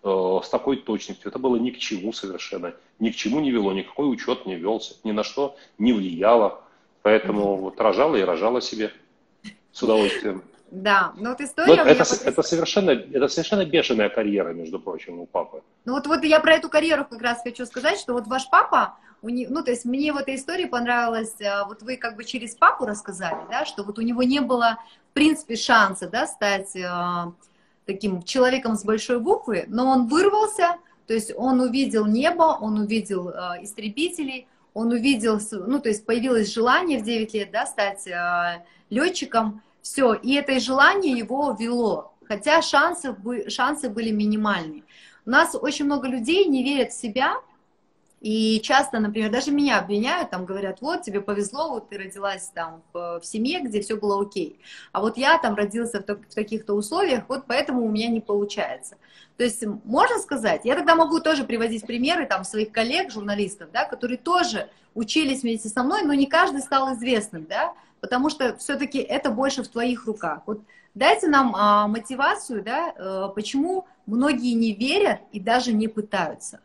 с такой точностью. Это было ни к чему совершенно, ни к чему не вело, никакой учет не велся, ни на что не влияло. Поэтому вот рожала и рожала себе с удовольствием. Да, но вот Но история у меня потрясающая. это совершенно бешеная карьера, между прочим, у папы. Ну вот я про эту карьеру как раз хочу сказать, что вот ваш папа, ну то есть мне в этой истории понравилось, вот вы как бы через папу рассказали, да, что вот у него не было в принципе шанса, да, стать таким человеком с большой буквы, но он вырвался, то есть он увидел небо, он увидел истребителей, он увидел, ну то есть появилось желание в 9 лет, да, стать летчиком, все, и это желание его вело, хотя шансы были минимальные. У нас очень много людей не верят в себя, и часто, например, даже меня обвиняют, там говорят, вот, тебе повезло, вот ты родилась там в семье, где все было окей, а вот я там родился в таких-то условиях, вот поэтому у меня не получается. То есть, можно сказать, я тогда могу тоже приводить примеры там своих коллег, журналистов, да, которые тоже учились вместе со мной, но не каждый стал известным, да, потому что все-таки это больше в твоих руках. Вот дайте нам мотивацию, да, почему многие не верят и даже не пытаются.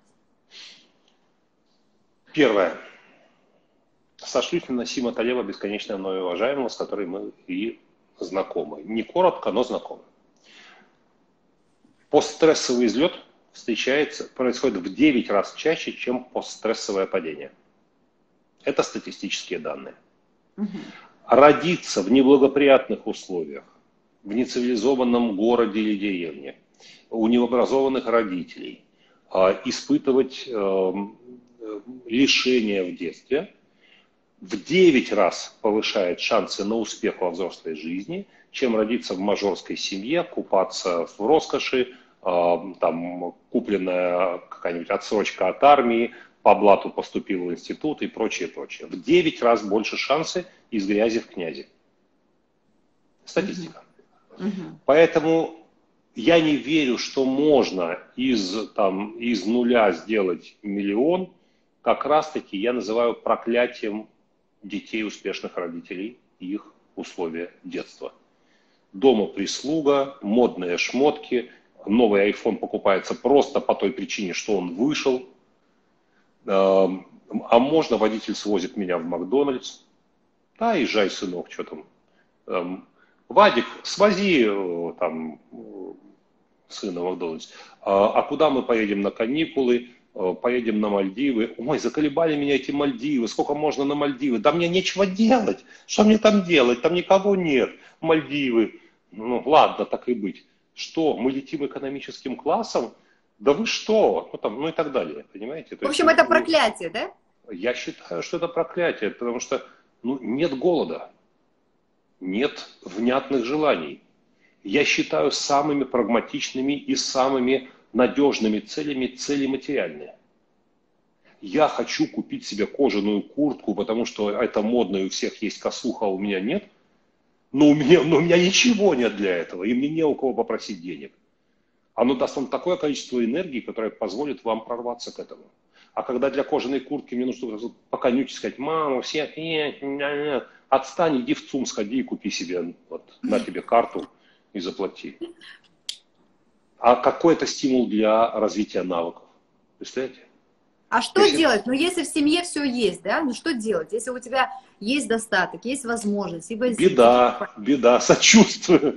Первое. Сошлюсь на Насима Талеба, бесконечно мною уважаемого, с которым мы и знакомы. Не коротко, но знакомы. Постстрессовый взлет происходит в 9 раз чаще, чем постстрессовое падение. Это статистические данные. Родиться в неблагоприятных условиях, в нецивилизованном городе или деревне, у необразованных родителей, испытывать лишения в детстве в 9 раз повышает шансы на успех во взрослой жизни, чем родиться в мажорской семье, купаться в роскоши, там купленная какая-нибудь отсрочка от армии, по блату поступил в институт и прочее, прочее. В 9 раз больше шансы из грязи в князи. Статистика. Поэтому я не верю, что можно из нуля сделать миллион. Как раз-таки я называю проклятием детей успешных родителей и их условия детства. Дома прислуга, модные шмотки, новый iPhone покупается просто по той причине, что он вышел. А можно водитель свозит меня в Макдональдс. Да, езжай, сынок, что там. Вадик, свози там сына в Макдональдс. А куда мы поедем на каникулы? Поедем на Мальдивы. Ой, заколебали меня эти Мальдивы. Сколько можно на Мальдивы? Да мне нечего делать. Что мне там делать? Там никого нет. Мальдивы. Ну, ладно, так и быть. Что, мы летим экономическим классом? Да вы что? Ну и так далее, понимаете? В общем, это проклятие, да? Я считаю, что это проклятие, потому что нет голода, нет внятных желаний. Я считаю самыми прагматичными и самыми надежными целями цели материальные. Я хочу купить себе кожаную куртку, потому что это модно, и у всех есть косуха, а у меня нет. Но у меня ничего нет для этого, и мне не у кого попросить денег. Оно даст вам такое количество энергии, которое позволит вам прорваться к этому. А когда для кожаной куртки мне нужно поконючить, сказать, мама, все, отстань, иди в ЦУМ, сходи и купи себе, вот, на тебе карту и заплати. А какой это стимул для развития навыков? Представляете? А что делать? Ну, если в семье все есть, да, ну что делать? Если у тебя есть достаток, есть возможность, и беда, сочувствую.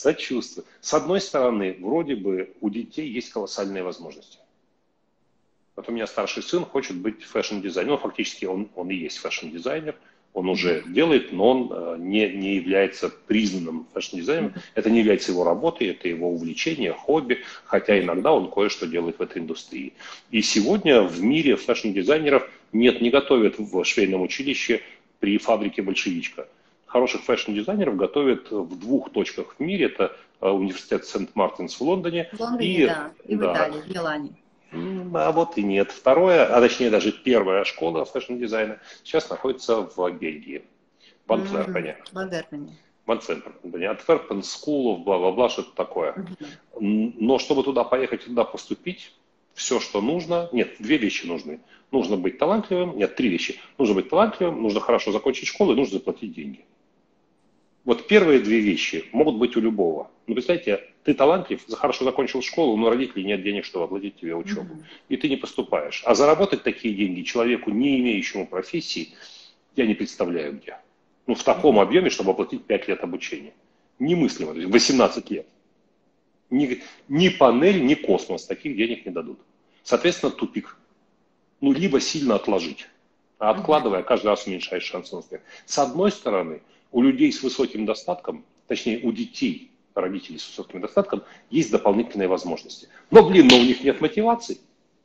С одной стороны, вроде бы у детей есть колоссальные возможности. Вот у меня старший сын хочет быть фэшн-дизайнером. Ну, фактически он и есть фэшн-дизайнер. Он уже делает, но он не является признанным фэшн-дизайнером. Это не является его работой, это его увлечение, хобби, хотя иногда он кое-что делает в этой индустрии. И сегодня в мире фэшн-дизайнеров не готовят в швейном училище при фабрике «Большевичка». Хороших фэшн-дизайнеров готовят в 2 точках в мире. Это университет Сент-Мартинс в Лондоне. В Лондоне, и в Италии, в Милане. А вот и нет. Второе, а точнее даже первая школа фэшн-дизайна сейчас находится в Бельгии, в Антверпене. В Антверпене. Антверпен, School, бла-бла-бла, что-то такое. Но чтобы туда поехать, туда поступить, все, что нужно, 2 вещи нужны. Нужно быть талантливым, 3 вещи. Нужно быть талантливым, нужно хорошо закончить школу и нужно заплатить деньги. Вот первые две вещи могут быть у любого. Ну, представьте, ты талантлив, хорошо закончил школу, но родителей нет денег, чтобы оплатить тебе учебу. И ты не поступаешь. А заработать такие деньги человеку, не имеющему профессии, я не представляю где. Ну, в таком объеме, чтобы оплатить 5 лет обучения. Немыслимо. То есть 18 лет. Ни панель, ни космос таких денег не дадут. Соответственно, тупик. Ну, либо сильно отложить. А откладывая, каждый раз уменьшаешь шансы на успех. С одной стороны, у людей с высоким достатком, точнее, у детей, родителей с высоким достатком, есть дополнительные возможности. Но, у них нет мотивации.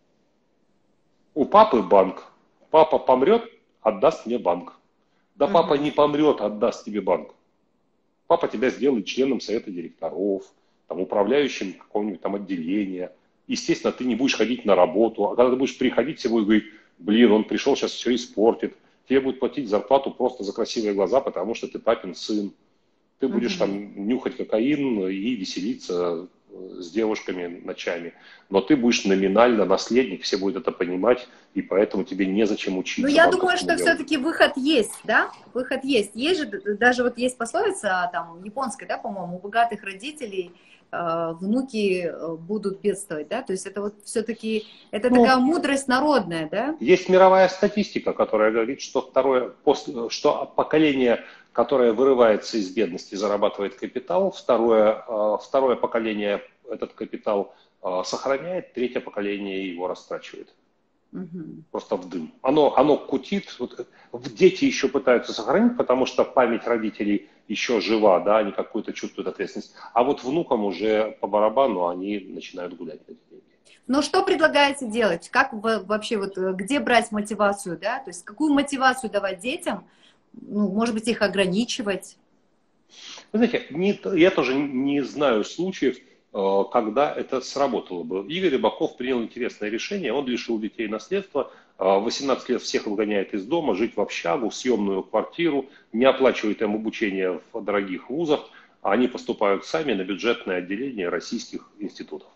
У папы банк. Папа помрет, отдаст мне банк. Да папа не помрет, отдаст тебе банк. Папа тебя сделает членом совета директоров, там, управляющим какого-нибудь там отделения. Естественно, ты не будешь ходить на работу. А когда ты будешь приходить, все будут говорить, он пришел, сейчас все испортит. Тебе будут платить зарплату просто за красивые глаза, потому что ты папин сын. Ты будешь там нюхать кокаин и веселиться с девушками ночами. Но ты будешь номинально наследник, все будут это понимать, и поэтому тебе незачем учиться. Ну, я думаю, что все-таки выход есть, да? Выход есть. Есть же, даже вот есть пословица, там, японская, да, по-моему, у богатых родителей внуки будут бедствовать, да? То есть это вот все-таки, это такая мудрость народная, да? Есть мировая статистика, которая говорит, что что поколение, которое вырывается из бедности, зарабатывает капитал, второе поколение этот капитал сохраняет, третье поколение его растрачивает. Просто в дым. Оно кутит. Вот, дети еще пытаются сохранить, потому что память родителей еще жива, да, они какую-то чувствуют ответственность. А вот внукам уже по барабану они начинают гулять на эти деньги. Но что предлагаете делать? Как вообще, вот, где брать мотивацию, да? То есть какую мотивацию давать детям? Ну, может быть, их ограничивать? Вы знаете, я тоже не знаю случаев, когда это сработало бы. Игорь Рыбаков принял интересное решение. Он лишил детей наследства. 18 лет всех выгоняет из дома, жить в общагу, в съемную квартиру, не оплачивает им обучение в дорогих вузах. Они поступают сами на бюджетное отделение российских институтов.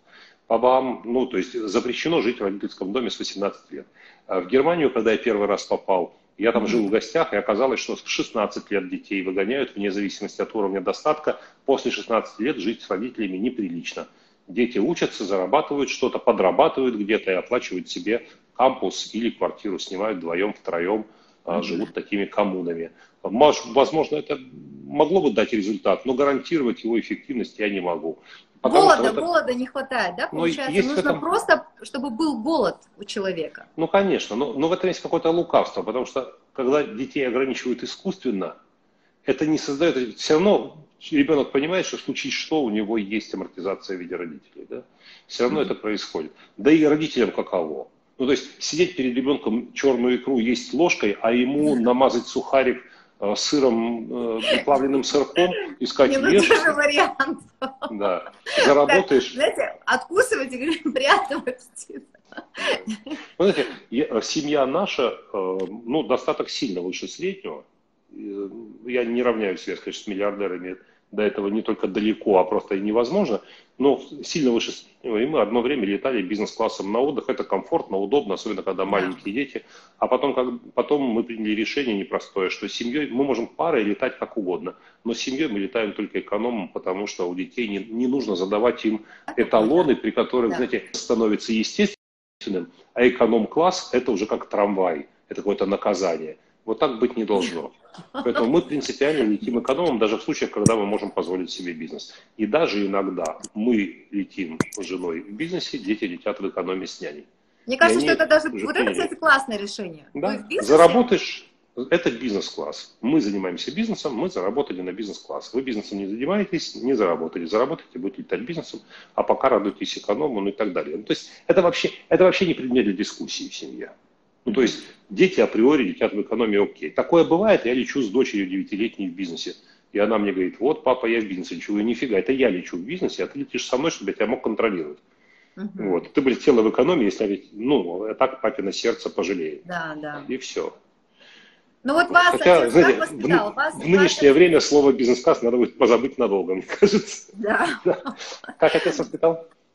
То есть запрещено жить в родительском доме с 18 лет. В Германию, когда я первый раз попал, я там жил в гостях, и оказалось, что в 16 лет детей выгоняют, вне зависимости от уровня достатка. После 16 лет жить с родителями неприлично. Дети учатся, зарабатывают что-то, подрабатывают где-то и оплачивают себе кампус или квартиру, снимают вдвоем, втроем, живут такими коммунами. Возможно, это могло бы дать результат, но гарантировать его эффективность я не могу. Голода не хватает, да? Получается, нужно просто, чтобы был голод у человека. Ну, конечно, но в этом есть какое-то лукавство, потому что, когда детей ограничивают искусственно, это не создает... Все равно ребенок понимает, что в случае что у него есть амортизация в виде родителей, да? Все равно это происходит. Да и родителям каково. Ну, то есть, сидеть перед ребенком черную икру есть ложкой, а ему намазать сухарик сыром, плавленным сырком, и сказать, ешь. Это вариант. Да, заработаешь. Так, знаете, откусывать и говорить, приятного аппетита. Знаете, семья наша, достаточно сильно выше среднего. Я не равняю себя, конечно, с миллиардерами. До этого не только далеко, а просто и невозможно. Но сильно выше среднего. И мы одно время летали бизнес-классом на отдых. Это комфортно, удобно, особенно когда маленькие дети. А потом мы приняли решение непростое, что с семьей мы можем парой летать как угодно. Но с семьей мы летаем только экономом, потому что у детей не нужно задавать им эталоны, при которых, знаете, становится естественным. А эконом-класс – это уже как трамвай. Это какое-то наказание. Вот так быть не должно. Поэтому мы принципиально летим экономом, даже в случаях, когда мы можем позволить себе бизнес. И даже иногда мы летим с женой в бизнесе, дети летят в экономе с няней. Мне кажется, что это даже... Вот это, кстати, классное решение. Да, заработаешь... Это бизнес-класс. Мы занимаемся бизнесом, мы заработали на бизнес-класс. Вы бизнесом не занимаетесь, не заработали. Заработаете, будете летать бизнесом, а пока радуйтесь эконому, и так далее. То есть это вообще не предмет для дискуссии в семье. То есть дети априори летят в экономии, окей. Такое бывает, я лечу с дочерью 9-летней в бизнесе. И она мне говорит, вот, папа, я в бизнесе лечу. И нифига, это я лечу в бизнесе, а ты летишь со мной, чтобы я тебя мог контролировать. Вот. Ты бы летела в экономии, если так папино сердце пожалеет. Да. И все. Ну вот вас отец как воспитал? В нынешнее время слово бизнес-класс надо будет позабыть надолго, мне кажется. Да. Как отец воспитал?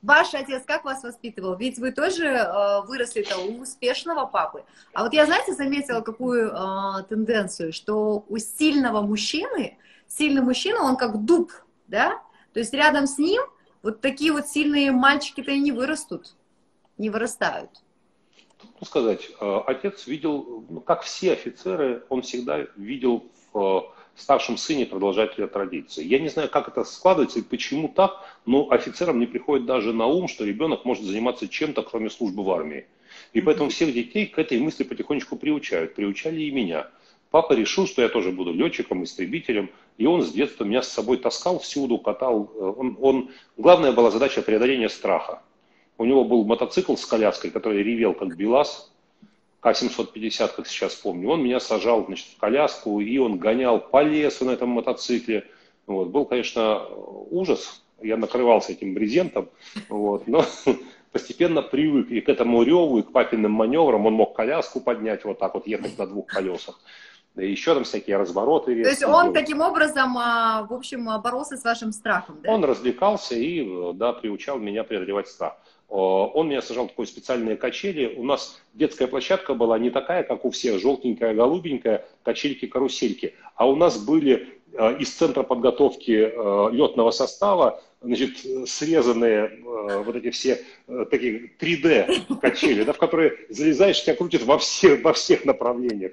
ваш отец как вас воспитывал? Ведь вы тоже выросли-то у успешного папы. А вот я, знаете, заметила какую тенденцию, что у сильного мужчины, сильный мужчина, он как дуб, да? То есть рядом с ним вот такие вот сильные мальчики-то и не вырастут, не вырастают. Ну, сказать, отец видел, ну, как все офицеры, он всегда видел в старшем сыне продолжателя традиции. Я не знаю, как это складывается и почему так, но офицерам не приходит даже на ум, что ребенок может заниматься чем-то, кроме службы в армии. И поэтому всех детей к этой мысли потихонечку приучают. Приучали и меня. Папа решил, что я тоже буду летчиком, истребителем, и он с детства меня с собой таскал всюду, катал. Главная была задача преодоления страха. У него был мотоцикл с коляской, который ревел как БелАЗ, К-750, как сейчас помню. Он меня сажал, значит, в коляску, и он гонял по лесу на этом мотоцикле. Вот. Был, конечно, ужас. Я накрывался этим брезентом, вот. Но постепенно привык и к этому реву, и к папиным маневрам. Он мог коляску поднять, вот так вот ехать на двух колесах. Да и еще там всякие развороты. То есть он таким образом, в общем, боролся с вашим страхом, да? Он развлекался и, да, приучал меня преодолевать страх. Он меня сажал в такие специальные качели. У нас детская площадка была не такая, как у всех, желтенькая, голубенькая, качельки-карусельки. А у нас были из центра подготовки летного состава, значит, срезанные вот эти все такие 3D качели, да, в которые залезаешь, тебя крутят во всех направлениях.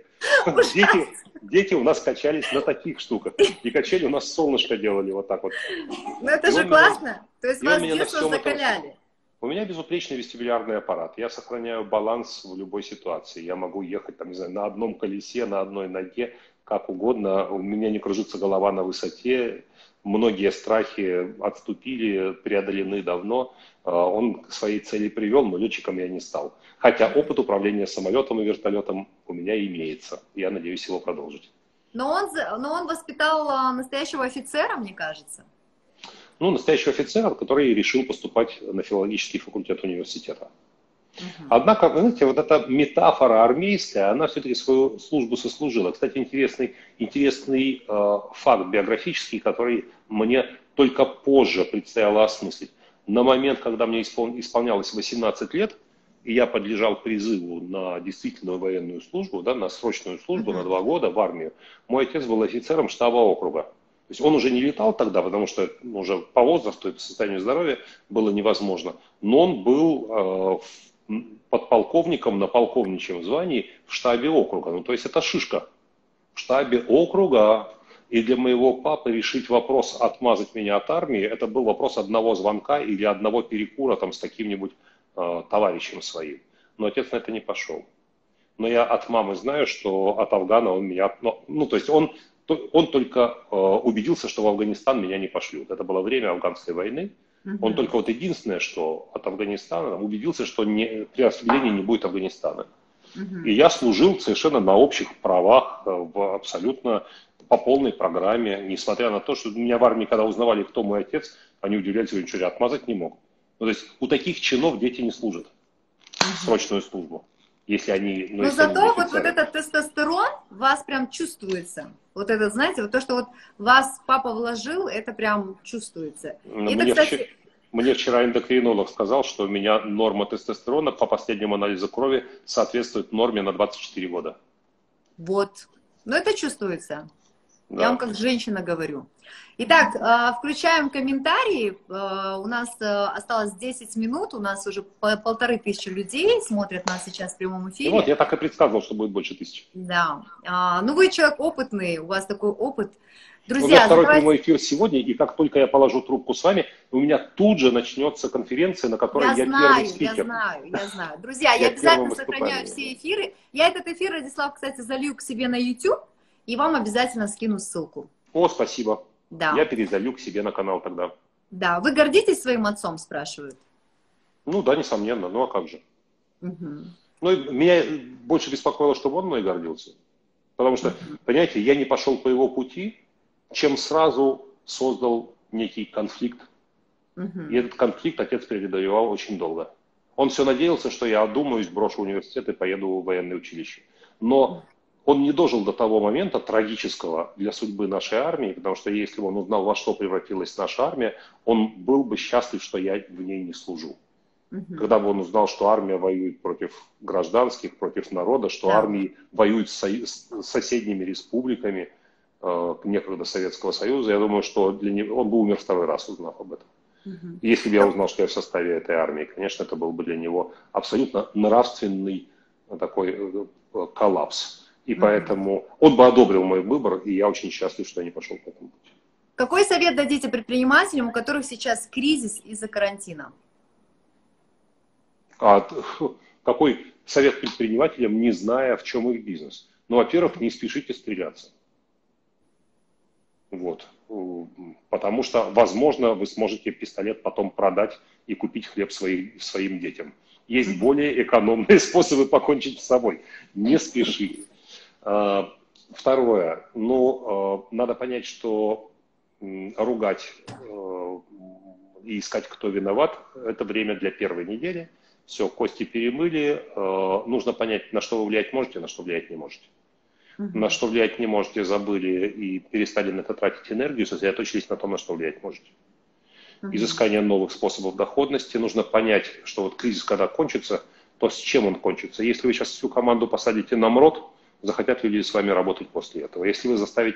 Дети у нас качались на таких штуках. И качели у нас солнышко делали вот так вот. Ну это же классно. То есть вас с детства закаляли. У меня безупречный вестибулярный аппарат. Я сохраняю баланс в любой ситуации. Я могу ехать там, не знаю, на одном колесе, на одной ноге, как угодно. У меня не кружится голова на высоте. Многие страхи отступили, преодолены давно. Он к своей цели привел, но летчиком я не стал. Хотя опыт управления самолетом и вертолетом у меня имеется. Я надеюсь его продолжить. Но он воспитал настоящего офицера, мне кажется. Ну, настоящего офицера, который решил поступать на филологический факультет университета. Однако, вы знаете, вот эта метафора армейская, она все-таки свою службу сослужила. Кстати, интересный факт биографический, который мне только позже предстояло осмыслить. На момент, когда мне исполнялось 18 лет, и я подлежал призыву на действительную военную службу, да, на срочную службу на 2 года в армию, мой отец был офицером штаба округа. То есть он уже не летал тогда, потому что уже по возрасту и по состоянию здоровья было невозможно. Но он был подполковником на полковничьем звании в штабе округа. Ну, то есть это шишка. В штабе округа. И для моего папы решить вопрос отмазать меня от армии, это был вопрос одного звонка или одного перекура там, с каким-нибудь товарищем своим. Но отец на это не пошел. Но я от мамы знаю, что от Афгана он меня... Ну, то есть он только убедился, что в Афганистан меня не пошлют. Это было время афганской войны. Он только вот единственное, что от Афганистана убедился, что при распределении не будет Афганистана. И я служил совершенно на общих правах, абсолютно по полной программе, несмотря на то, что меня в армии, когда узнавали, кто мой отец, они удивлялись, говорят, что я отмазать не мог. Ну, то есть у таких чинов дети не служат срочную службу. Если они... Но зато вот этот тестостерон в вас прям чувствуется. Вот это, знаете, вот то, что вот вас папа вложил, это прям чувствуется. Мне вчера эндокринолог сказал, что у меня норма тестостерона по последнему анализу крови соответствует норме на 24 года. Вот. Но это чувствуется. Да. Я вам как женщина говорю. Итак, включаем комментарии. У нас осталось 10 минут, у нас уже 1500 людей смотрят нас сейчас в прямом эфире. Вот, я так и предсказывал, что будет больше 1000. Да. Ну, вы человек опытный, у вас такой опыт. Друзья, у меня второй прямой эфир сегодня, и как только я положу трубку с вами, у меня тут же начнется конференция, на которой я первый спикер. Я знаю. Друзья, я обязательно сохраняю все эфиры. Я этот эфир, Радислав, кстати, залью к себе на YouTube, и вам обязательно скину ссылку. О, спасибо. Да. Я перезалью к себе на канал тогда. Да. Вы гордитесь своим отцом, спрашивают? Ну да, несомненно. Ну а как же? Угу. Ну, меня больше беспокоило, чтобы он мной гордился. Потому что, понимаете, я не пошел по его пути, чем сразу создал некий конфликт. И этот конфликт отец преодолевал очень долго. Он все надеялся, что я одумаюсь, брошу университет и поеду в военное училище. Но он не дожил до того момента трагического для судьбы нашей армии, потому что если бы он узнал, во что превратилась наша армия, он был бы счастлив, что я в ней не служу. Когда бы он узнал, что армия воюет против гражданских, против народа, что армии воюют с соседними республиками некогда Советского Союза, я думаю, что для него, он бы умер второй раз, узнав об этом. Если бы я узнал, что я в составе этой армии, конечно, это был бы для него абсолютно нравственный такой коллапс. И поэтому он бы одобрил мой выбор, и я очень счастлив, что я не пошел по этому пути. Какой совет дадите предпринимателям, у которых сейчас кризис из-за карантина? Какой совет предпринимателям, не зная, в чем их бизнес? Ну, во-первых, не спешите стреляться. Вот. Потому что, возможно, вы сможете пистолет потом продать и купить хлеб своим детям. Есть более экономные способы покончить с собой. Не спешите. Второе. Надо понять, что ругать и искать, кто виноват, это время для первой недели. Все, кости перемыли. Нужно понять, на что вы влиять можете, на что влиять не можете. На что влиять не можете, забыли и перестали на это тратить энергию, сосредоточились на том, на что влиять можете. Изыскание новых способов доходности. Нужно понять, что вот кризис, когда кончится, то с чем он кончится. Если вы сейчас всю команду посадите на МРОТ, захотят люди с вами работать после этого. Если вы заставите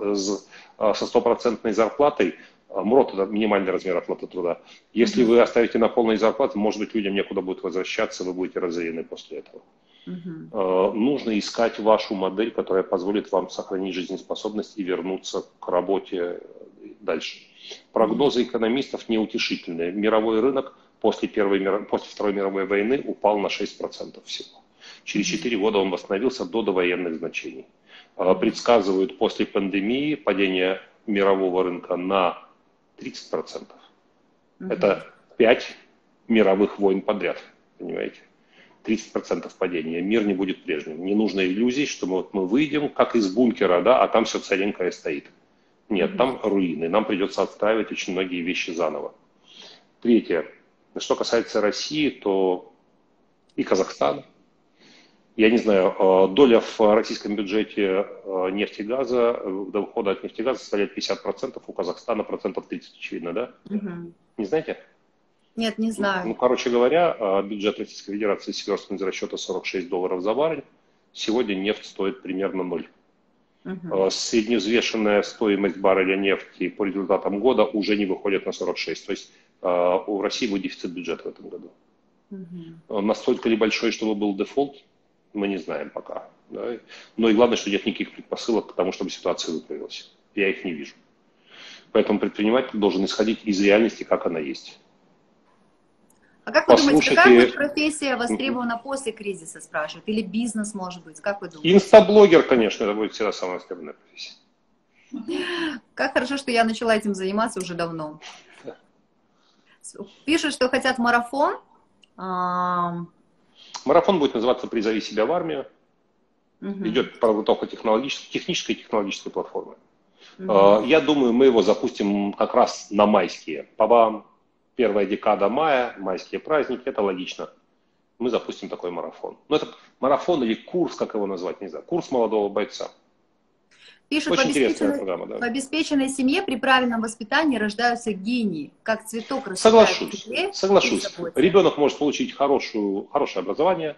со стопроцентной зарплатой, МРОТ – это минимальный размер оплаты труда. Если вы оставите на полной зарплате, может быть, людям некуда будет возвращаться, вы будете разорены после этого. Нужно искать вашу модель, которая позволит вам сохранить жизнеспособность и вернуться к работе дальше. Прогнозы экономистов неутешительные. Мировой рынок после Второй мировой войны упал на 6% всего. Через 4 года он восстановился до довоенных значений. Предсказывают после пандемии падение мирового рынка на 30%. Это 5 мировых войн подряд, понимаете? 30% падения. Мир не будет прежним. Не нужно иллюзий, что мы выйдем как из бункера, да, а там все целенькое стоит. Нет, там руины. Нам придется отстраивать очень многие вещи заново. Третье. Что касается России, то и Казахстана. Я не знаю, доля в российском бюджете нефти и газа, дохода от нефти и газа составляет 50%, у Казахстана процентов 30, очевидно, да? Не знаете? Нет, не знаю. Короче говоря, бюджет Российской Федерации сверстан из расчета $46 за баррель. Сегодня нефть стоит примерно 0. Средневзвешенная стоимость барреля нефти по результатам года уже не выходит на 46. То есть у России будет дефицит бюджета в этом году. Настолько ли большой, чтобы был дефолт, мы не знаем пока. Да? Но и главное, что нет никаких предпосылок к тому, чтобы ситуация выправилась. Я их не вижу. Поэтому предприниматель должен исходить из реальности, как она есть. А как вы думаете, какая будет профессия востребована после кризиса, спрашивают? Или бизнес, может быть? Как вы думаете? Инстаблогер, конечно, это будет всегда самая востребованная профессия. Как хорошо, что я начала этим заниматься уже давно. Пишут, что хотят марафон. Марафон будет называться «Призови себя в армию». Идет подготовка технической и технологической платформы. Я думаю, мы его запустим как раз на майские. Па-бам! Первая декада мая, майские праздники, это логично. Мы запустим такой марафон. Но это марафон или курс, как его назвать, не знаю. Курс молодого бойца. Пишут, очень интересная программа, да. В обеспеченной семье при правильном воспитании рождаются гении, как цветок расцветает в тепле. Соглашусь. Ребенок может получить хорошее образование,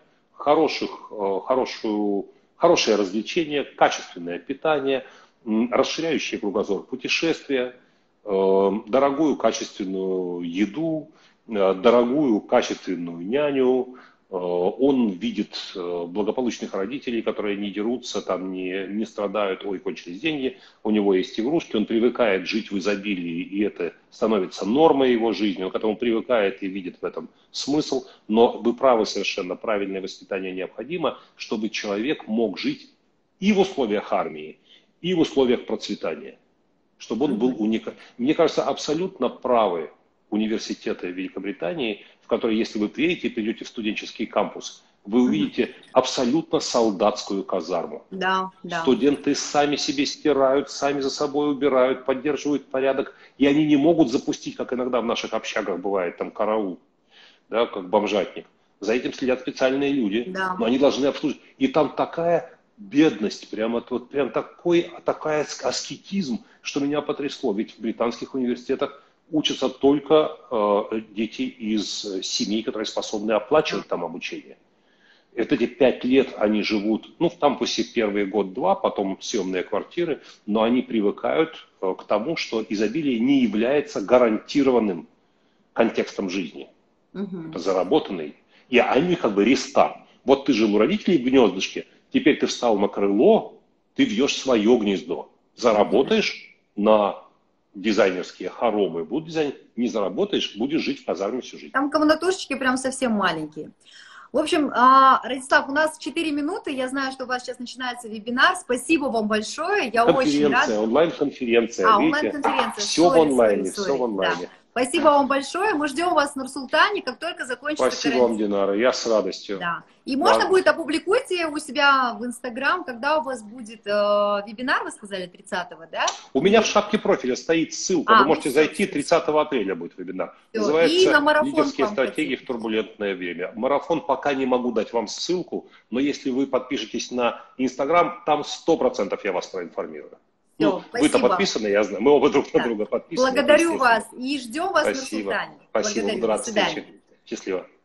хорошее развлечение, качественное питание, расширяющее кругозор путешествия, дорогую качественную еду, дорогую качественную няню. Он видит благополучных родителей, которые не дерутся, там не страдают, ой, кончились деньги, у него есть игрушки, он привыкает жить в изобилии, и это становится нормой его жизни, он к этому привыкает и видит в этом смысл. Но вы правы совершенно, правильное воспитание необходимо, чтобы человек мог жить и в условиях армии, и в условиях процветания, чтобы он был уникален. Мне кажется, абсолютно правы университеты Великобритании, в которые, если вы приедете и придете в студенческий кампус, вы увидите абсолютно солдатскую казарму. Да, да. Студенты сами себе стирают, сами за собой убирают, поддерживают порядок, и они не могут запустить, как иногда в наших общагах бывает, там караул, да, как бомжатник. За этим следят специальные люди, да. Но они должны обслуживать. И там такая бедность, прямо вот прям такая аскетизм, что меня потрясло. Ведь в британских университетах учатся только дети из семей, которые способны оплачивать там обучение. И вот эти 5 лет они живут, ну, в кампусе первый год-два, потом съемные квартиры, но они привыкают к тому, что изобилие не является гарантированным контекстом жизни. Это заработанный. И они как бы рестарт. Вот ты жил у родителей в гнездышке, теперь ты встал на крыло, ты вьешь свое гнездо. Заработаешь на дизайнерские хоромы, будут дизайн, не заработаешь, будешь жить в казарме всю жизнь. Там комнатушечки прям совсем маленькие. В общем, Радислав, у нас 4 минуты. Я знаю, что у вас сейчас начинается вебинар. Спасибо вам большое. Я очень рада. Онлайн-конференция. Онлайн-конференция. Все в онлайне, все в онлайне. Да. Спасибо вам большое. Мы ждем вас в Нур-Султане, как только закончится Спасибо карантин. вам, Динара. Я с радостью. Да. И можно будет опубликуйте у себя в Инстаграм, когда у вас будет вебинар, вы сказали, 30-го, да? У меня в шапке профиля стоит ссылка. Вы можете зайти, 30 апреля будет вебинар. Все. Называется «Лидерские стратегии в турбулентное время». Марафон пока не могу дать вам ссылку, но если вы подпишетесь на Инстаграм, там 100% я вас проинформирую. Все, вы-то подписаны, я знаю. Мы оба друг на друга подписаны. Благодарю вас и ждем вас в Спасибо. Нур-Султане. Спасибо. Благодарю. До свидания. Счастливо.